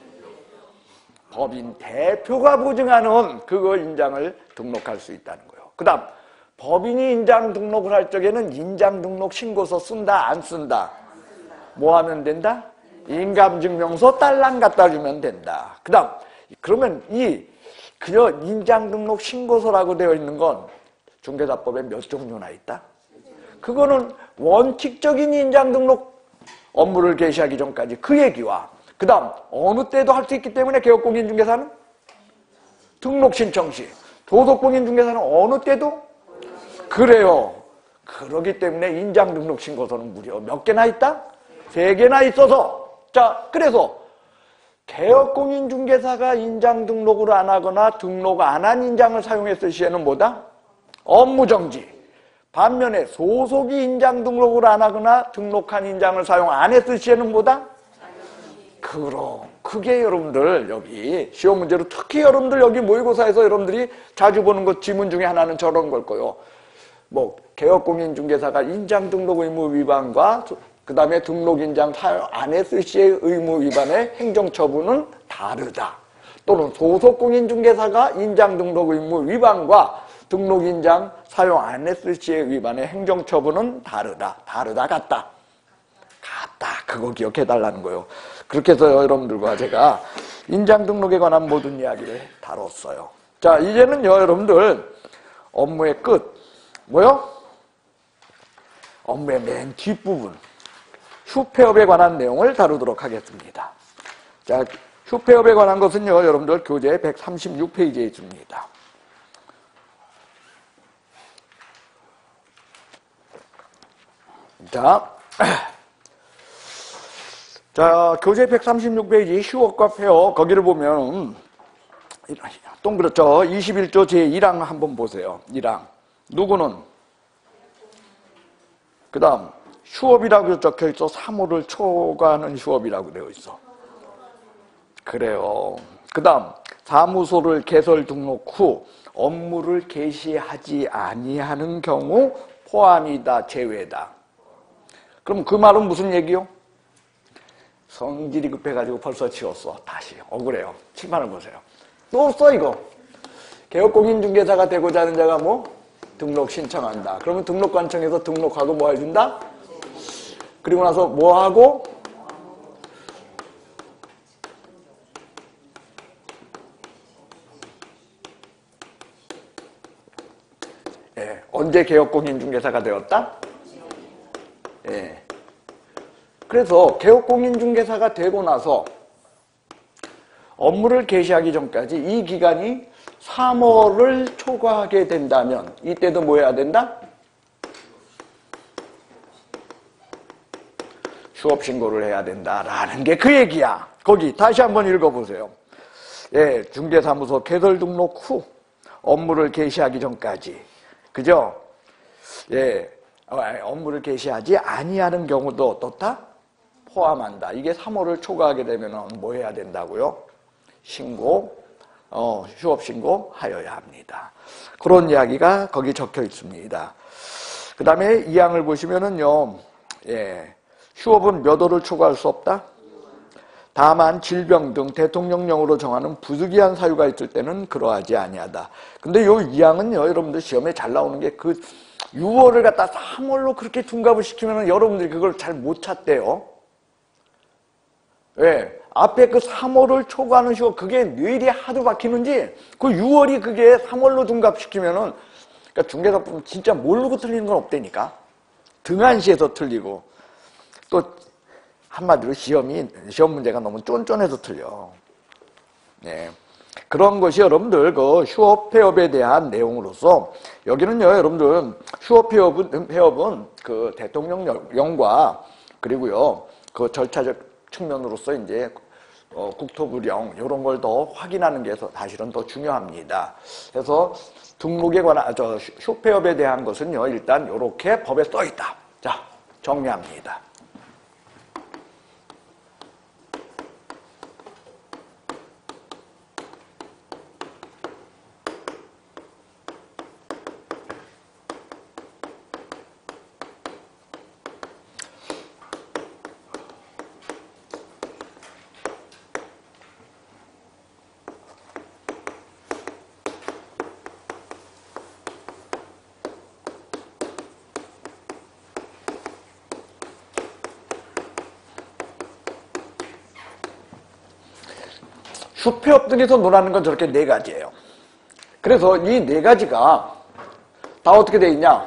법인 대표가 보증하는 그거 인장을 등록할 수 있다는 거예요. 그 다음 법인이 인장 등록을 할 적에는 인장 등록 신고서 쓴다 안 쓴다? 뭐 하면 된다? 인감증명서 딸랑 갖다 주면 된다. 그 다음 그러면 그저 인장 등록 신고서라고 되어 있는 건 중개사법에 몇 종류나 있다? 그거는 원칙적인 인장 등록 업무를 개시하기 전까지 그 얘기와 그 다음 어느 때도 할 수 있기 때문에 개업공인중개사는 등록 신청 시 소속공인중개사는 어느 때도 그래요. 그러기 때문에 인장 등록 신고서는 무려 몇 개나 있다? 3개나 있어서 자 그래서 개업공인중개사가 인장 등록을 안 하거나 등록 안 한 인장을 사용했을 시에는 뭐다? 업무정지. 반면에 소속이 인장 등록을 안 하거나 등록한 인장을 사용 안 했을 시에는 뭐다? 그럼 그게 여러분들 여기 시험 문제로 특히 여러분들 여기 모의고사에서 여러분들이 자주 보는 것 지문 중에 하나는 저런 걸 거예요. 뭐 개업공인중개사가 인장 등록 의무 위반과 그 다음에 등록 인장 사용 안 했을 시의 의무 위반의 행정처분은 다르다. 또는 소속공인중개사가 인장 등록 의무 위반과 등록 인장 사용 안 했을 시의 위반의 행정처분은 다르다. 다르다 같다. 같다. 그거 기억해 달라는 거예요. 그렇게 해서 여러분들과 제가 인장 등록에 관한 모든 이야기를 다뤘어요. 자, 이제는요, 여러분들 업무의 끝. 뭐요? 업무의 맨 뒷부분. 휴폐업에 관한 내용을 다루도록 하겠습니다. 자, 휴폐업에 관한 것은요, 여러분들 교재 136페이지에 있습니다. 자, 교재 136페이지 휴업과 폐업 거기를 보면 동그랗죠. 21조 제1항 한번 보세요. 1항. 누구는? 그 다음 휴업이라고 적혀있어. 3호를 초과하는 휴업이라고 되어 있어. 그래요. 그 다음 사무소를 개설 등록 후 업무를 개시하지 아니하는 경우 포함이다, 제외다. 그럼 그 말은 무슨 얘기요? 성질이 급해가지고 벌써 지웠어. 다시 억울해요. 칠판을 보세요. 또 써 이거. 개업공인중개사가 되고자 하는 자가 뭐? 등록 신청한다. 그러면 등록관청에서 등록하고 뭐 해준다? 그리고 나서 뭐 하고? 예, 언제 개업공인중개사가 되었다? 예. 그래서 개업공인중개사가 되고 나서 업무를 개시하기 전까지 이 기간이 3월을 초과하게 된다면 이때도 뭐 해야 된다? 휴업신고를 해야 된다라는 게 그 얘기야. 거기 다시 한번 읽어보세요. 예, 중개사무소 개설 등록 후 업무를 개시하기 전까지, 그죠? 예, 업무를 개시하지 아니하는 경우도 어떻다? 포함한다. 이게 3월을 초과하게 되면 뭐 해야 된다고요? 휴업신고 하여야 합니다. 그런 이야기가 거기 적혀 있습니다. 그 다음에 이 항을 보시면은요, 예, 휴업은 몇 월을 초과할 수 없다? 다만 질병 등 대통령령으로 정하는 부득이한 사유가 있을 때는 그러하지 아니하다. 근데 요 이 항은요, 여러분들 시험에 잘 나오는 게 그 6월을 갖다 3월로 그렇게 둔갑을 시키면은 여러분들이 그걸 잘 못 찾대요. 왜? 앞에 그 3월을 초과하는 휴업, 그게 뇌리에 하도 박히는지, 그 6월이 그게 3월로 둔갑시키면은, 그러니까 중개사법은 진짜 모르고 틀리는 건 없다니까. 등한시에서 틀리고, 또, 한마디로 시험 문제가 너무 쫀쫀해서 틀려. 네. 그런 것이 여러분들, 그 휴업 폐업에 대한 내용으로서, 여기는요, 여러분들, 휴업 폐업은 그 대통령령과, 그리고요, 그 절차적 측면으로서 이제 국토부령 이런 걸 더 확인하는 게 사실은 더 중요합니다. 그래서 등록에 관한 휴폐업에 대한 것은요, 일단 이렇게 법에 써 있다. 자, 정리합니다. 휴폐업 등에서 논하는 건 저렇게 4가지예요. 그래서 이 4가지가 다 어떻게 돼 있냐?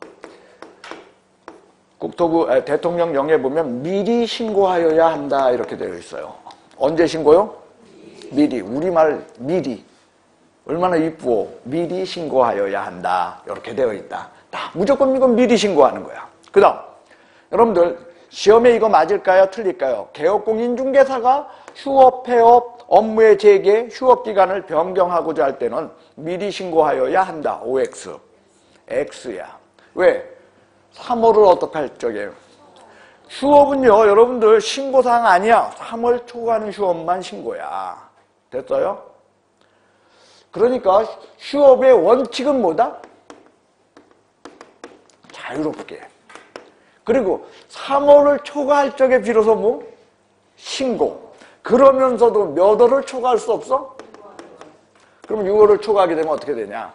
국토부 대통령령에 보면 미리 신고하여야 한다 이렇게 되어 있어요. 언제 신고요? 미리. 우리말 미리. 얼마나 이쁘어. 미리 신고하여야 한다 이렇게 되어 있다. 다 무조건 이건 미리 신고하는 거야. 그 다음 여러분들 시험에 이거 맞을까요? 틀릴까요? 개업공인중개사가 휴업, 폐업, 업무의 재개, 휴업기간을 변경하고자 할 때는 미리 신고하여야 한다. OX. X야. 왜? 3월을 어떻게 할 적에? 휴업은요, 여러분들 신고사항 아니야. 3월 초과하는 휴업만 신고야. 됐어요? 그러니까 휴업의 원칙은 뭐다? 자유롭게. 그리고 3월을 초과할 적에 비로소 뭐? 신고. 그러면서도 몇 월을 초과할 수 없어? 그럼 6월을 초과하게 되면 어떻게 되냐?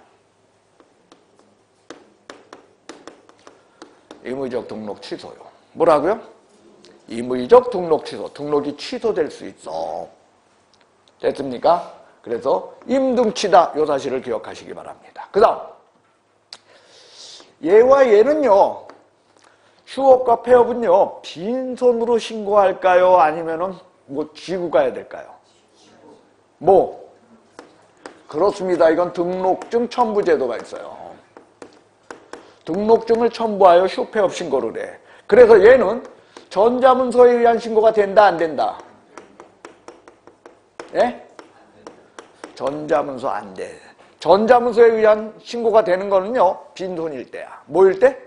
의무적 등록 취소요. 뭐라고요? 의무적 등록 취소. 등록이 취소될 수 있어. 됐습니까? 그래서 임등치다. 이 사실을 기억하시기 바랍니다. 그 다음 얘와 얘는요. 휴업과 폐업은요. 빈손으로 신고할까요? 아니면은 뭐 쥐고 가야 될까요? 뭐? 그렇습니다. 이건 등록증 첨부 제도가 있어요. 등록증을 첨부하여 휴폐업 신고를 해. 그래서 얘는 전자문서에 의한 신고가 된다 안 된다? 예? 전자문서 안 돼. 전자문서에 의한 신고가 되는 거는요. 빈손일 때야. 뭐일 때?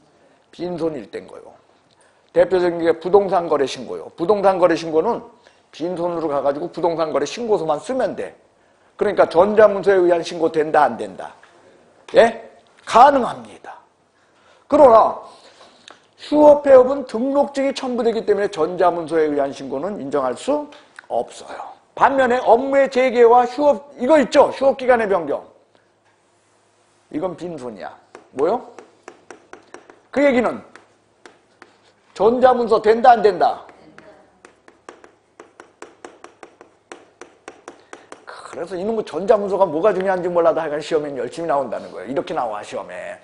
빈손일 때인 거요. 대표적인 게 부동산 거래 신고요. 부동산 거래 신고는 빈손으로 가가지고 부동산 거래 신고서만 쓰면 돼. 그러니까 전자문서에 의한 신고 된다 안 된다? 예? 가능합니다. 그러나 휴업폐업은 등록증이 첨부되기 때문에 전자문서에 의한 신고는 인정할 수 없어요. 반면에 업무의 재개와 휴업, 이거 있죠? 휴업기간의 변경. 이건 빈손이야. 뭐요? 그 얘기는 전자문서 된다 안 된다? 그래서 이놈의 전자문서가 뭐가 중요한지 몰라도 하여간 시험엔 열심히 나온다는 거예요. 이렇게 나와 시험에.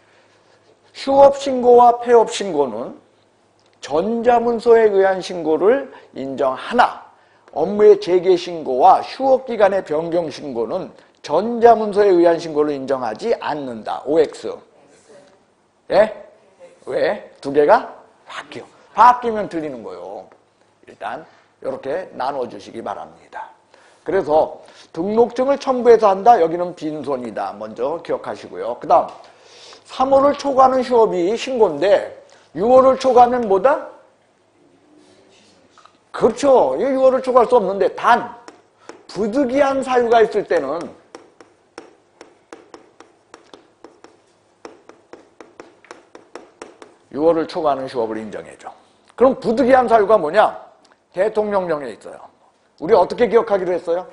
휴업신고와 폐업신고는 전자문서에 의한 신고를 인정하나 업무의 재개신고와 휴업기간의 변경신고는 전자문서에 의한 신고를 인정하지 않는다. OX. 예? 왜? 두 개가 바뀌어. 바뀌면 틀리는 거예요. 일단 이렇게 나눠주시기 바랍니다. 그래서 등록증을 첨부해서 한다. 여기는 빈손이다. 먼저 기억하시고요. 그 다음 3월을 초과하는 휴업이 신고인데 6월을 초과하면 뭐다? 그렇죠. 6월을 초과할 수 없는데 단 부득이한 사유가 있을 때는 (6월을) 초과하는 휴업을 인정해줘. 그럼 부득이한 사유가 뭐냐? 대통령령에 있어요. 우리 어떻게 기억하기로 했어요?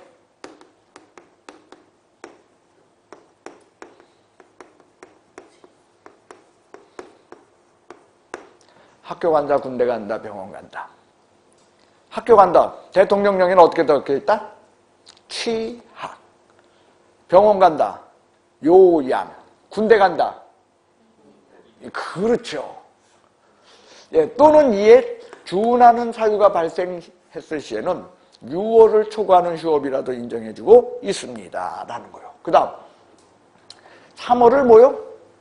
학교 간다, 군대 간다, 병원 간다. 학교 간다. 대통령령에는 어떻게 적혀 있다? 취학. 병원 간다. 요양. 군대 간다. 그렇죠. 예, 또는 이에 준하는 사유가 발생했을 시에는 6월을 초과하는 휴업이라도 인정해주고 있습니다. 라는 거예요. 그 다음 3월을 뭐요?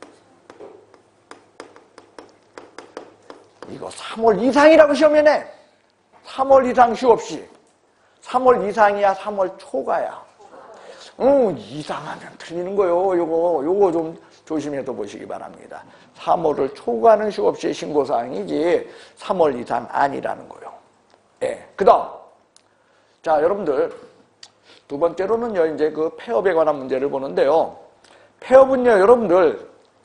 이거 3월 이상이라고 시험에 내. 3월 이상 휴업시. 3월 이상이야 3월 초과야. 이상하면 틀리는 거예요. 요거 좀 조심해서 보시기 바랍니다. 3월을 초과하는 휴업시의 신고사항이지 3월 이상 아니라는 거예요. 예. 그 다음 자, 여러분들 두 번째로는요, 이제 그 폐업에 관한 문제를 보는데요. 폐업은요, 여러분들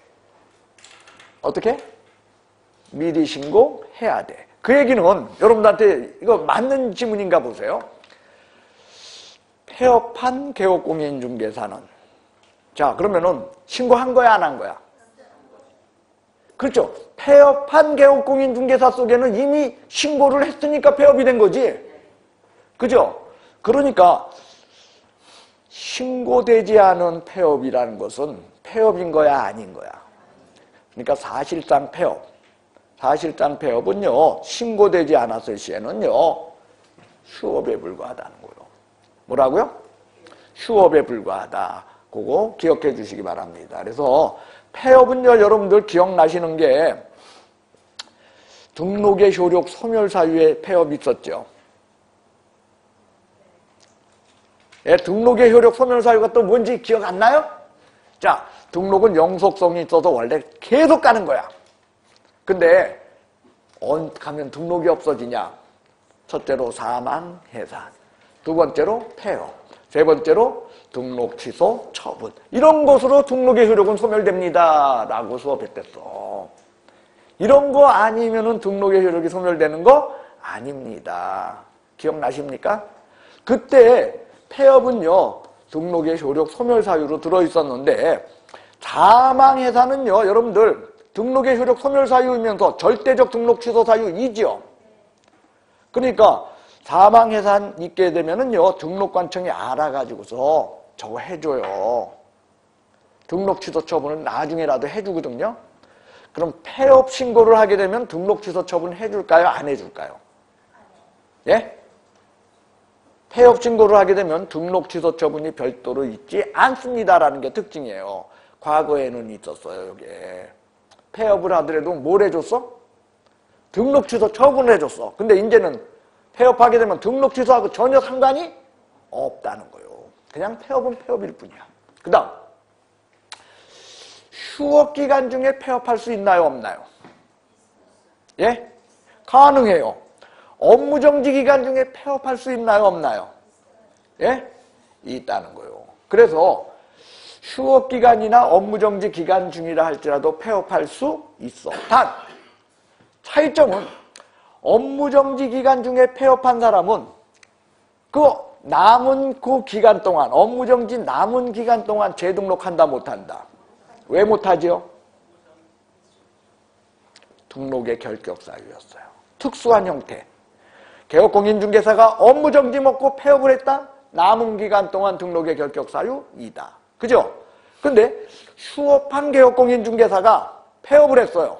어떻게? 미리 신고해야 돼. 그 얘기는 여러분들한테 이거 맞는 지문인가 보세요. 폐업한 개업공인중개사는 자, 그러면은 신고한 거야, 안 한 거야? 그렇죠. 폐업한 개업공인중개사 속에는 이미 신고를 했으니까 폐업이 된 거지. 그죠? 그러니까 신고되지 않은 폐업이라는 것은 폐업인 거야, 아닌 거야? 그러니까 사실상 폐업은요, 신고되지 않았을 시에는요, 휴업에 불과하다는 거예요. 뭐라고요? 휴업에 불과하다. 그거 기억해 주시기 바랍니다. 그래서 폐업은요, 여러분들 기억나시는 게 등록의 효력 소멸 사유에 폐업이 있었죠. 예, 등록의 효력 소멸 사유가 또 뭔지 기억 안 나요? 자, 등록은 영속성이 있어서 원래 계속 가는 거야. 근데 가면 등록이 없어지냐? 첫째로 사망, 해산, 두 번째로 폐업, 세 번째로 등록 취소, 처분. 이런 것으로 등록의 효력은 소멸됩니다. 라고 수업했댔어. 이런 거 아니면은 등록의 효력이 소멸되는 거 아닙니다. 기억나십니까? 그때 폐업은요, 등록의 효력 소멸 사유로 들어있었는데, 사망 해산은요, 여러분들, 등록의 효력 소멸 사유이면서 절대적 등록 취소 사유이죠. 그러니까, 사망 해산 있게 되면은요, 등록관청이 알아가지고서 저거 해줘요. 등록 취소 처분을 나중에라도 해주거든요. 그럼 폐업 신고를 하게 되면 등록 취소 처분 해줄까요? 안 해줄까요? 예? 폐업 신고를 하게 되면 등록 취소 처분이 별도로 있지 않습니다라는 게 특징이에요. 과거에는 있었어요, 이게. 폐업을 하더라도 뭘 해줬어? 등록 취소 처분을 해줬어. 근데 이제는 폐업하게 되면 등록 취소하고 전혀 상관이 없다는 거예요. 그냥 폐업은 폐업일 뿐이야. 그 다음, 휴업기간 중에 폐업할 수 있나요, 없나요? 예? 가능해요. 업무정지 기간 중에 폐업할 수 있나요? 없나요? 예? 있다는 거예요. 그래서 휴업기간이나 업무정지 기간 중이라 할지라도 폐업할 수 있어. 단, 차이점은 업무정지 기간 중에 폐업한 사람은 그 남은 그 기간 동안, 업무정지 남은 기간 동안 재등록한다 못한다. 왜 못하지요? 등록의 결격 사유였어요. 특수한 형태. 개업공인중개사가 업무정지 먹고 폐업을 했다? 남은 기간 동안 등록의 결격 사유이다. 그죠? 근데 휴업한 개업공인중개사가 폐업을 했어요.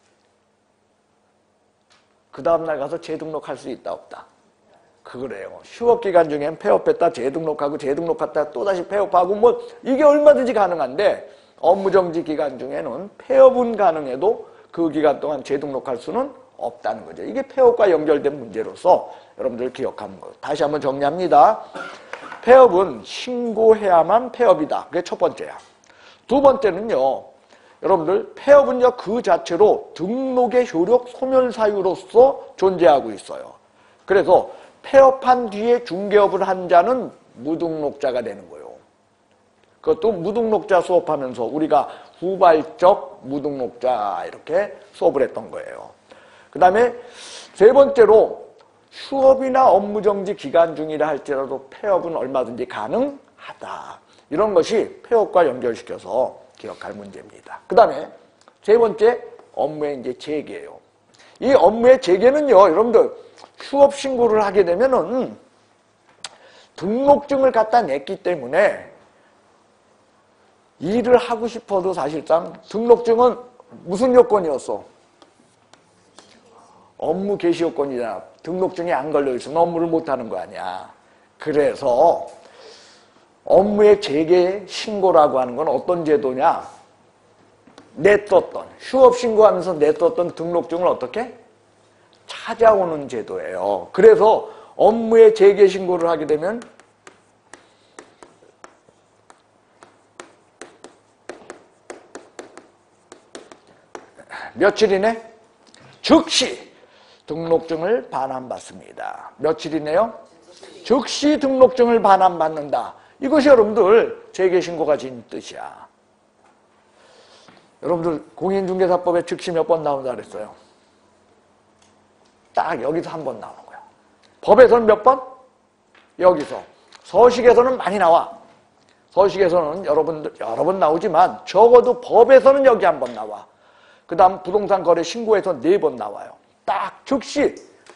그 다음날 가서 재등록할 수 있다 없다? 그래요. 휴업기간 중엔 폐업했다 재등록하고 재등록했다 또다시 폐업하고 뭐 이게 얼마든지 가능한데 업무정지 기간 중에는 폐업은 가능해도 그 기간 동안 재등록할 수는 없다는 거죠. 이게 폐업과 연결된 문제로서 여러분들 기억하는 거예요. 다시 한번 정리합니다. 폐업은 신고해야만 폐업이다. 그게 첫 번째야. 두 번째는요. 여러분들 폐업은요 그 자체로 등록의 효력 소멸 사유로서 존재하고 있어요. 그래서 폐업한 뒤에 중개업을 한 자는 무등록자가 되는 거예요. 그것도 무등록자 수업하면서 우리가 후발적 무등록자 이렇게 수업을 했던 거예요. 그 다음에 세 번째로 휴업이나 업무정지 기간 중이라 할지라도 폐업은 얼마든지 가능하다. 이런 것이 폐업과 연결시켜서 기억할 문제입니다. 그 다음에 세 번째 업무의 이제 재개예요. 이 업무의 재개는요, 여러분들 휴업 신고를 하게 되면은 등록증을 갖다 냈기 때문에 일을 하고 싶어도 사실상 등록증은 무슨 요건이었어? 업무 개시 요건이잖아. 등록증이 안 걸려있으면 업무를 못하는 거 아니야. 그래서 업무의 재개 신고라고 하는 건 어떤 제도냐? 냈었던, 휴업 신고하면서 냈었던 등록증을 어떻게? 찾아오는 제도예요. 그래서 업무의 재개 신고를 하게 되면 며칠 이내? 즉시 등록증을 반환받습니다. 며칠 이내요? 즉시 등록증을 반환받는다. 이것이 여러분들 재개신고가 진 뜻이야. 여러분들 공인중개사법에 즉시 몇 번 나온다 그랬어요? 딱 여기서 한 번 나오는 거야. 법에서는 몇 번? 여기서. 서식에서는 많이 나와. 서식에서는 여러 번 나오지만 적어도 법에서는 여기 한 번 나와. 그 다음 부동산 거래 신고에서 4번 나와요. 딱 즉시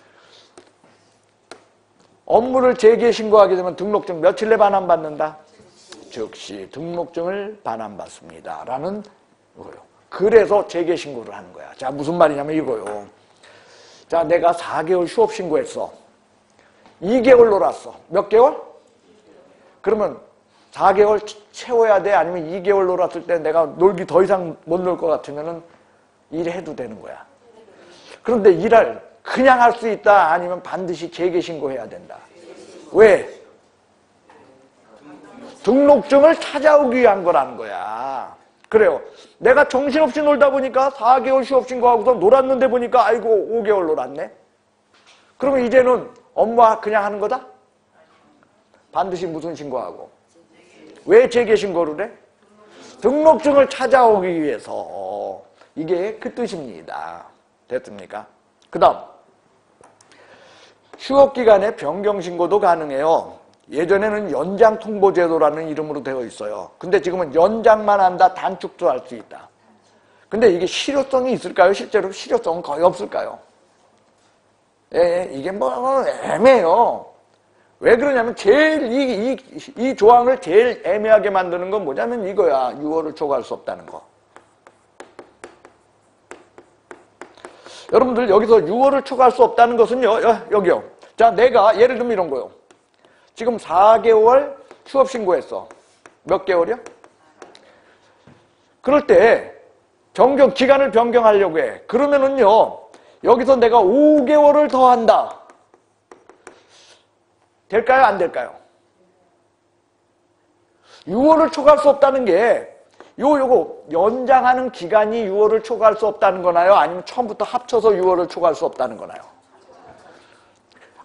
업무를 재개 신고하게 되면 등록증 며칠 내 반환받는다? 즉시 등록증을 반환받습니다. 라는 거예요. 그래서 재개 신고를 하는 거야. 자, 무슨 말이냐면 이거요. 자, 내가 4개월 휴업 신고했어. 2개월 놀았어. 몇 개월? 그러면 4개월 채워야 돼? 아니면 2개월 놀았을 때 내가 놀기 더 이상 못 놀 것 같으면은 일해도 되는 거야. 그런데 일을 그냥 할 수 있다? 아니면 반드시 재개 신고해야 된다? 왜? 등록증을 찾아오기 위한 거라는 거야. 그래요. 내가 정신없이 놀다 보니까 4개월 휴업 신고하고서 놀았는데 보니까 아이고 5개월 놀았네. 그러면 이제는 업무 그냥 하는 거다? 반드시 무슨 신고하고? 왜 재개 신고를 해? 등록증을 찾아오기 위해서. 이게 그 뜻입니다. 됐습니까? 그 다음 휴업기간에 변경신고도 가능해요. 예전에는 연장통보제도라는 이름으로 되어 있어요. 근데 지금은 연장만 한다, 단축도 할 수 있다. 근데 이게 실효성이 있을까요? 실제로 실효성은 거의 없을까요? 예, 이게 뭐 애매해요. 왜 그러냐면 제일 이 조항을 제일 애매하게 만드는 건 뭐냐면 이거야. 유효를 초과할 수 없다는 거. 여러분들 여기서 유효를 초과할 수 없다는 것은요. 여기요. 자, 내가 예를 들면 이런 거요. 지금 4개월 휴업 신고했어. 몇 개월이요? 그럴 때 기간을 변경하려고 해. 그러면은요. 여기서 내가 5개월을 더 한다. 될까요? 안 될까요? 유효를 초과할 수 없다는 게 요거 연장하는 기간이 유효를 초과할 수 없다는 거나요? 아니면 처음부터 합쳐서 유효를 초과할 수 없다는 거나요?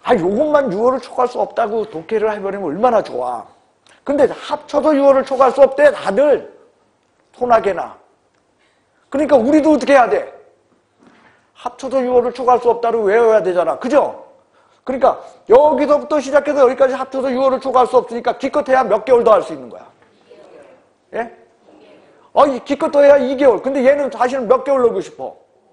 요것만 6월을 초과할 수 없다고 독해를 해버리면 얼마나 좋아. 근데 합쳐서 6월을 초과할 수 없대, 다들. 소나게나. 그러니까 우리도 어떻게 해야 돼? 합쳐서 6월을 초과할 수 없다를 외워야 되잖아. 그죠? 그러니까 여기서부터 시작해서 여기까지 합쳐서 6월을 초과할 수 없으니까 기껏해야 몇 개월 더 할 수 있는 거야. 예? 기껏해야 2개월. 근데 얘는 사실은 몇 개월 넣고 싶어.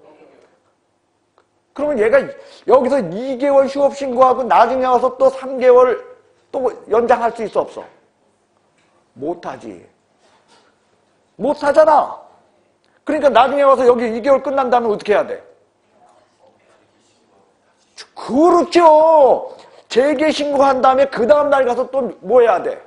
그러면 얘가 여기서 2개월 휴업 신고하고 나중에 와서 또 3개월 또 연장할 수 있어, 없어? 못하지. 못하잖아. 그러니까 나중에 와서 여기 2개월 끝난 다음에 어떻게 해야 돼? 그렇죠. 재개 신고한 다음에 그 다음 날 가서 또 뭐 해야 돼?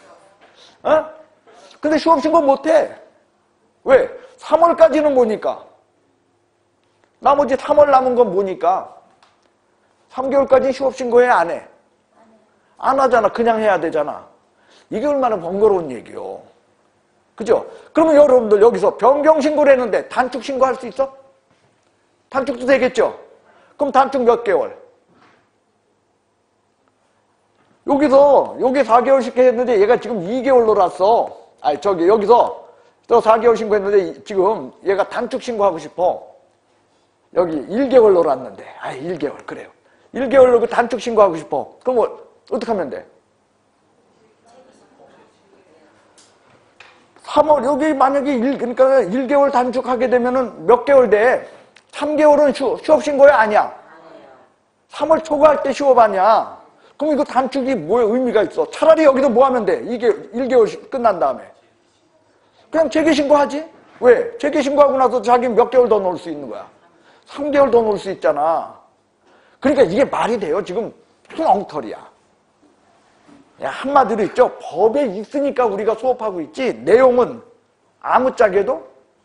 근데 휴업 신고 못해. 왜? 3월까지는 뭐니까? 나머지 3월 남은 건 뭐니까? 3개월까지 휴업 신고해, 안 해? 안 하잖아. 그냥 해야 되잖아. 이게 얼마나 번거로운 얘기요. 그죠? 그러면 여러분들 여기서 변경 신고를 했는데 단축 신고할 수 있어? 단축도 되겠죠? 그럼 단축 몇 개월? 여기 4개월씩 했는데 얘가 지금 2개월 놀았어. 여기서 또 4개월 신고했는데 지금 얘가 단축 신고하고 싶어. 여기 1개월 놀았는데 1개월 그래요. 1개월 놀고 단축 신고하고 싶어. 그럼 어떻게 하면 돼? 3월 여기 만약에 그러니까 1개월 단축하게 되면은 몇 개월 돼? 3개월은 휴업 신고야 아니야? 3월 초과할 때 휴업 아니야? 그럼 이거 단축이 뭐에 의미가 있어? 차라리 여기서 뭐 하면 돼? 이게 1개월 끝난 다음에 그냥 재개 신고하지? 왜? 재개 신고하고 나서 자기 몇 개월 더 넣을 수 있는 거야. 3개월 더 넣을 수 있잖아. 그러니까 이게 말이 돼요? 지금 무슨 엉터리야. 한마디로 있죠. 법에 있으니까 우리가 수업하고 있지 내용은 아무짝에도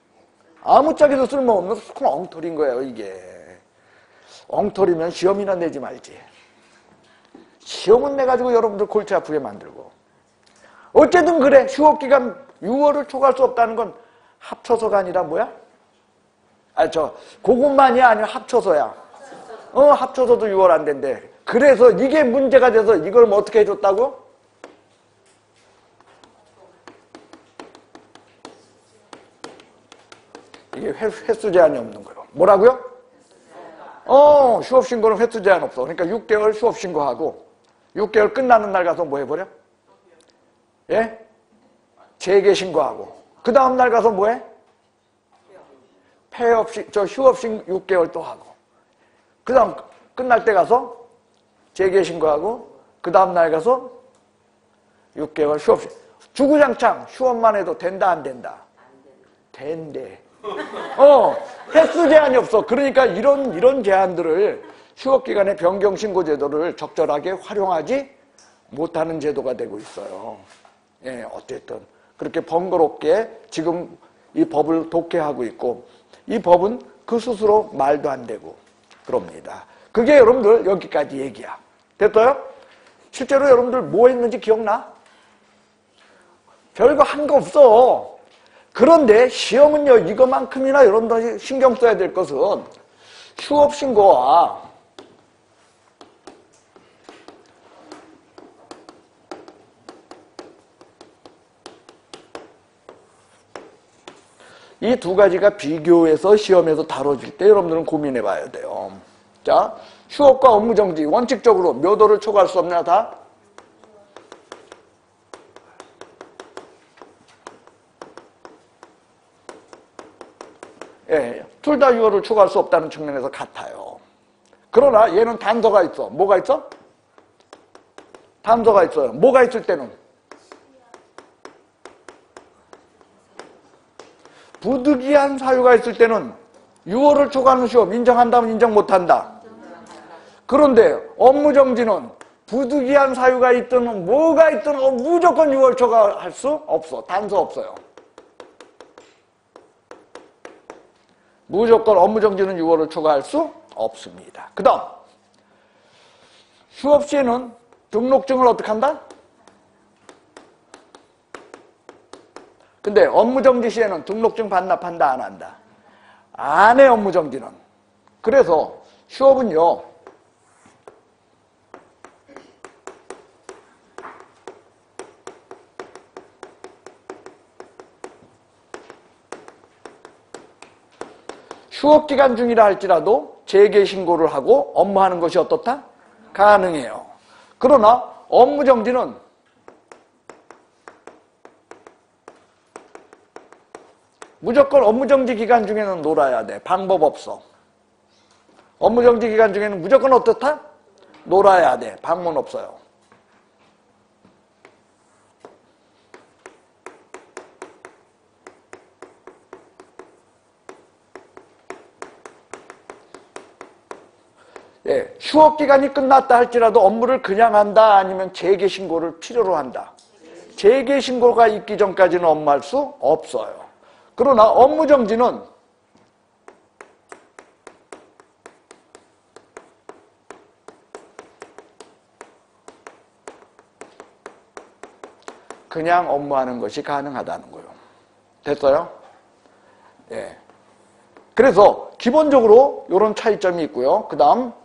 쓸모없는 큰 엉터리인 거예요. 이게 엉터리면 시험이나 내지 말지. 시험은 내가지고 여러분들 골치 아프게 만들고. 어쨌든 그래. 휴업기간 6월을 초과할 수 없다는 건 합쳐서가 아니라 뭐야? 그것만이 아니라 합쳐서야. 합쳐서도 6월 안 된대. 그래서 이게 문제가 돼서 이걸 뭐 어떻게 해줬다고? 이게 횟수 제한이 없는 거예요. 뭐라고요? 휴업 신고는 횟수 제한 없어. 그러니까 6개월 휴업 신고하고 6개월 끝나는 날 가서 뭐 해버려? 예? 재개 신고하고 그 다음 날 가서 뭐 해? 휴업 신고 6개월 또 하고 그 다음 끝날 때 가서 재개 신고하고 그 다음 날 가서 6개월 휴업 주구장창 휴업만 해도 된다 안 된다? 된대. 횟수 제한이 없어. 그러니까 이런 제한들을 휴업기간의 변경 신고 제도를 적절하게 활용하지 못하는 제도가 되고 있어요. 예, 어쨌든 그렇게 번거롭게 지금 이 법을 독해하고 있고 이 법은 그 스스로 말도 안 되고 그럽니다. 그게 여러분들 여기까지 얘기야. 됐어요? 실제로 여러분들 뭐 했는지 기억나? 별거 한 거 없어. 그런데 시험은요, 이거만큼이나 여러분들이 신경 써야 될 것은 휴업 신고와 이 두 가지가 비교해서 시험에서 다뤄질 때 여러분들은 고민해 봐야 돼요. 자, 휴업과 업무정지 원칙적으로 몇 월을 초과할 수 없냐 다? 예, 둘 다 6월을 초과할 수 없다는 측면에서 같아요. 그러나 얘는 단서가 있어. 뭐가 있어? 단서가 있어요. 뭐가 있을 때는? 부득이한 사유가 있을 때는 6월을 초과하는 시험 인정한다면 인정 못한다. 그런데 업무정지는 부득이한 사유가 있든 뭐가 있든 무조건 6월 초과할 수 없어. 단서 없어요. 무조건 업무정지는 6월을 초과할 수 없습니다. 그 다음 휴업 시에는 등록증을 어떻게 한다? 근데 업무정지 시에는 등록증 반납한다 안 한다? 안 해. 업무정지는. 그래서 휴업은요 휴업 기간 중이라 할지라도 재개 신고를 하고 업무하는 것이 어떻다? 가능해요. 그러나 업무 정지는 무조건 업무 정지 기간 중에는 놀아야 돼. 방법 없어. 업무 정지 기간 중에는 무조건 어떻다? 놀아야 돼. 방문 없어요. 예, 휴업 기간이 끝났다 할지라도 업무를 그냥 한다 아니면 재개 신고를 필요로 한다. 재개 신고가 있기 전까지는 업무할 수 없어요. 그러나 업무 정지는 그냥 업무하는 것이 가능하다는 거예요. 됐어요? 예. 그래서 기본적으로 이런 차이점이 있고요. 그 다음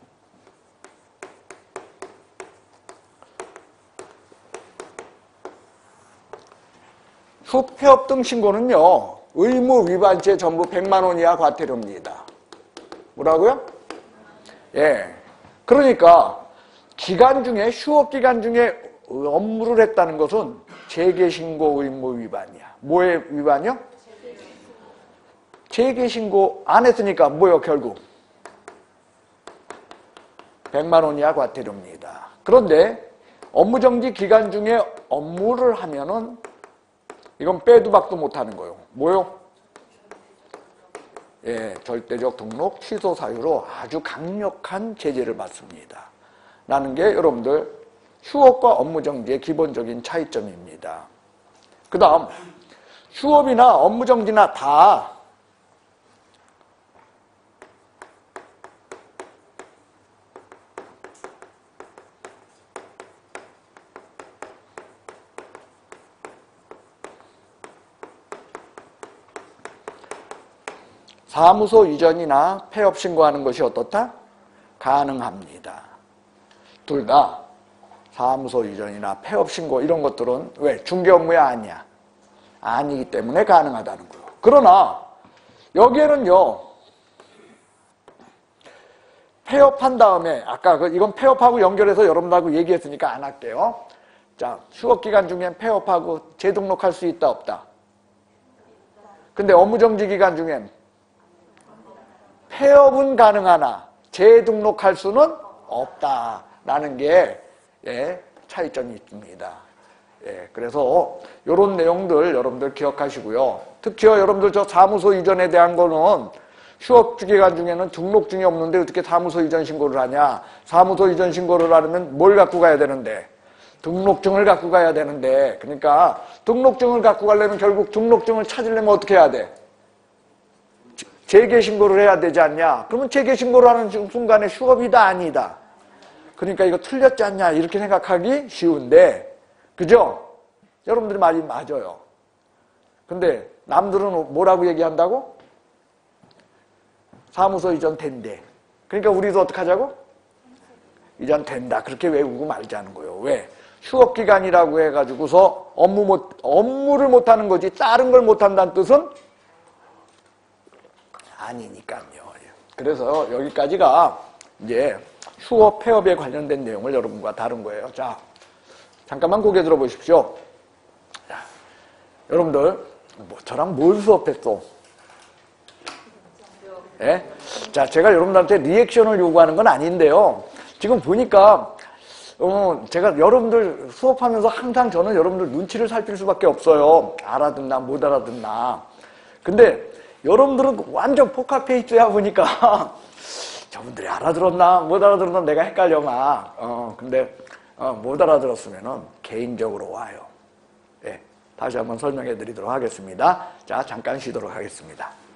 폐업 등 신고는요. 의무 위반죄 전부 100만 원 이하 과태료입니다. 뭐라고요? 예. 그러니까 기간 중에 휴업 기간 중에 업무를 했다는 것은 재개신고 의무 위반이야. 뭐의 위반이요? 재개신고 안 했으니까 뭐요 결국? 100만 원 이하 과태료입니다. 그런데 업무정지 기간 중에 업무를 하면은 이건 빼도 박도 못하는 거예요. 뭐요? 예, 절대적 등록 취소 사유로 아주 강력한 제재를 받습니다. 라는 게 여러분들 휴업과 업무정지의 기본적인 차이점입니다. 그 다음 휴업이나 업무정지나 다 사무소 이전이나 폐업 신고하는 것이 어떻다? 가능합니다. 둘 다 사무소 이전이나 폐업 신고 이런 것들은 왜? 중개 업무야 아니야? 아니기 때문에 가능하다는 거예요. 그러나 여기에는요. 폐업한 다음에 아까 이건 폐업하고 연결해서 여러분들하고 얘기했으니까 안 할게요. 자, 휴업 기간 중엔 폐업하고 재등록할 수 있다 없다? 근데 업무정지 기간 중엔 폐업은 가능하나 재등록할 수는 없다라는 게 예, 차이점이 있습니다. 예, 그래서 이런 내용들 여러분들 기억하시고요. 특히요 여러분들 저 사무소 이전에 대한 거는 휴업 기간 중에는 등록증이 없는데 어떻게 사무소 이전 신고를 하냐. 사무소 이전 신고를 하려면 뭘 갖고 가야 되는데 등록증을 갖고 가야 되는데 그러니까 등록증을 갖고 가려면 결국 등록증을 찾으려면 어떻게 해야 돼? 재개신고를 해야 되지 않냐? 그러면 재개신고를 하는 순간에 휴업이다 아니다? 그러니까 이거 틀렸지 않냐? 이렇게 생각하기 쉬운데 그죠? 여러분들이 말이 맞아요. 근데 남들은 뭐라고 얘기한다고? 사무소 이전 된대. 그러니까 우리도 어떻게 하자고? 이전 된다. 그렇게 외우고 말자는 거예요. 왜? 휴업기간이라고 해가지고서 업무를 못하는 거지 다른 걸 못한다는 뜻은 아니니까요. 그래서 여기까지가 이제 휴업, 폐업에 관련된 내용을 여러분과 다룬 거예요. 자, 잠깐만 고개 들어보십시오. 자, 여러분들, 저랑 뭘 수업했어? 예? 자, 제가 여러분들한테 리액션을 요구하는 건 아닌데요. 지금 보니까, 제가 여러분들 수업하면서 항상 저는 여러분들 눈치를 살필 수밖에 없어요. 알아듣나, 못 알아듣나. 근데 여러분들은 완전 포카페이스야 보니까 저분들이 알아들었나 못 알아들었나 내가 헷갈려 막. 근데 못 알아들었으면은 개인적으로 와요. 예, 다시 한번 설명해 드리도록 하겠습니다. 자, 잠깐 쉬도록 하겠습니다.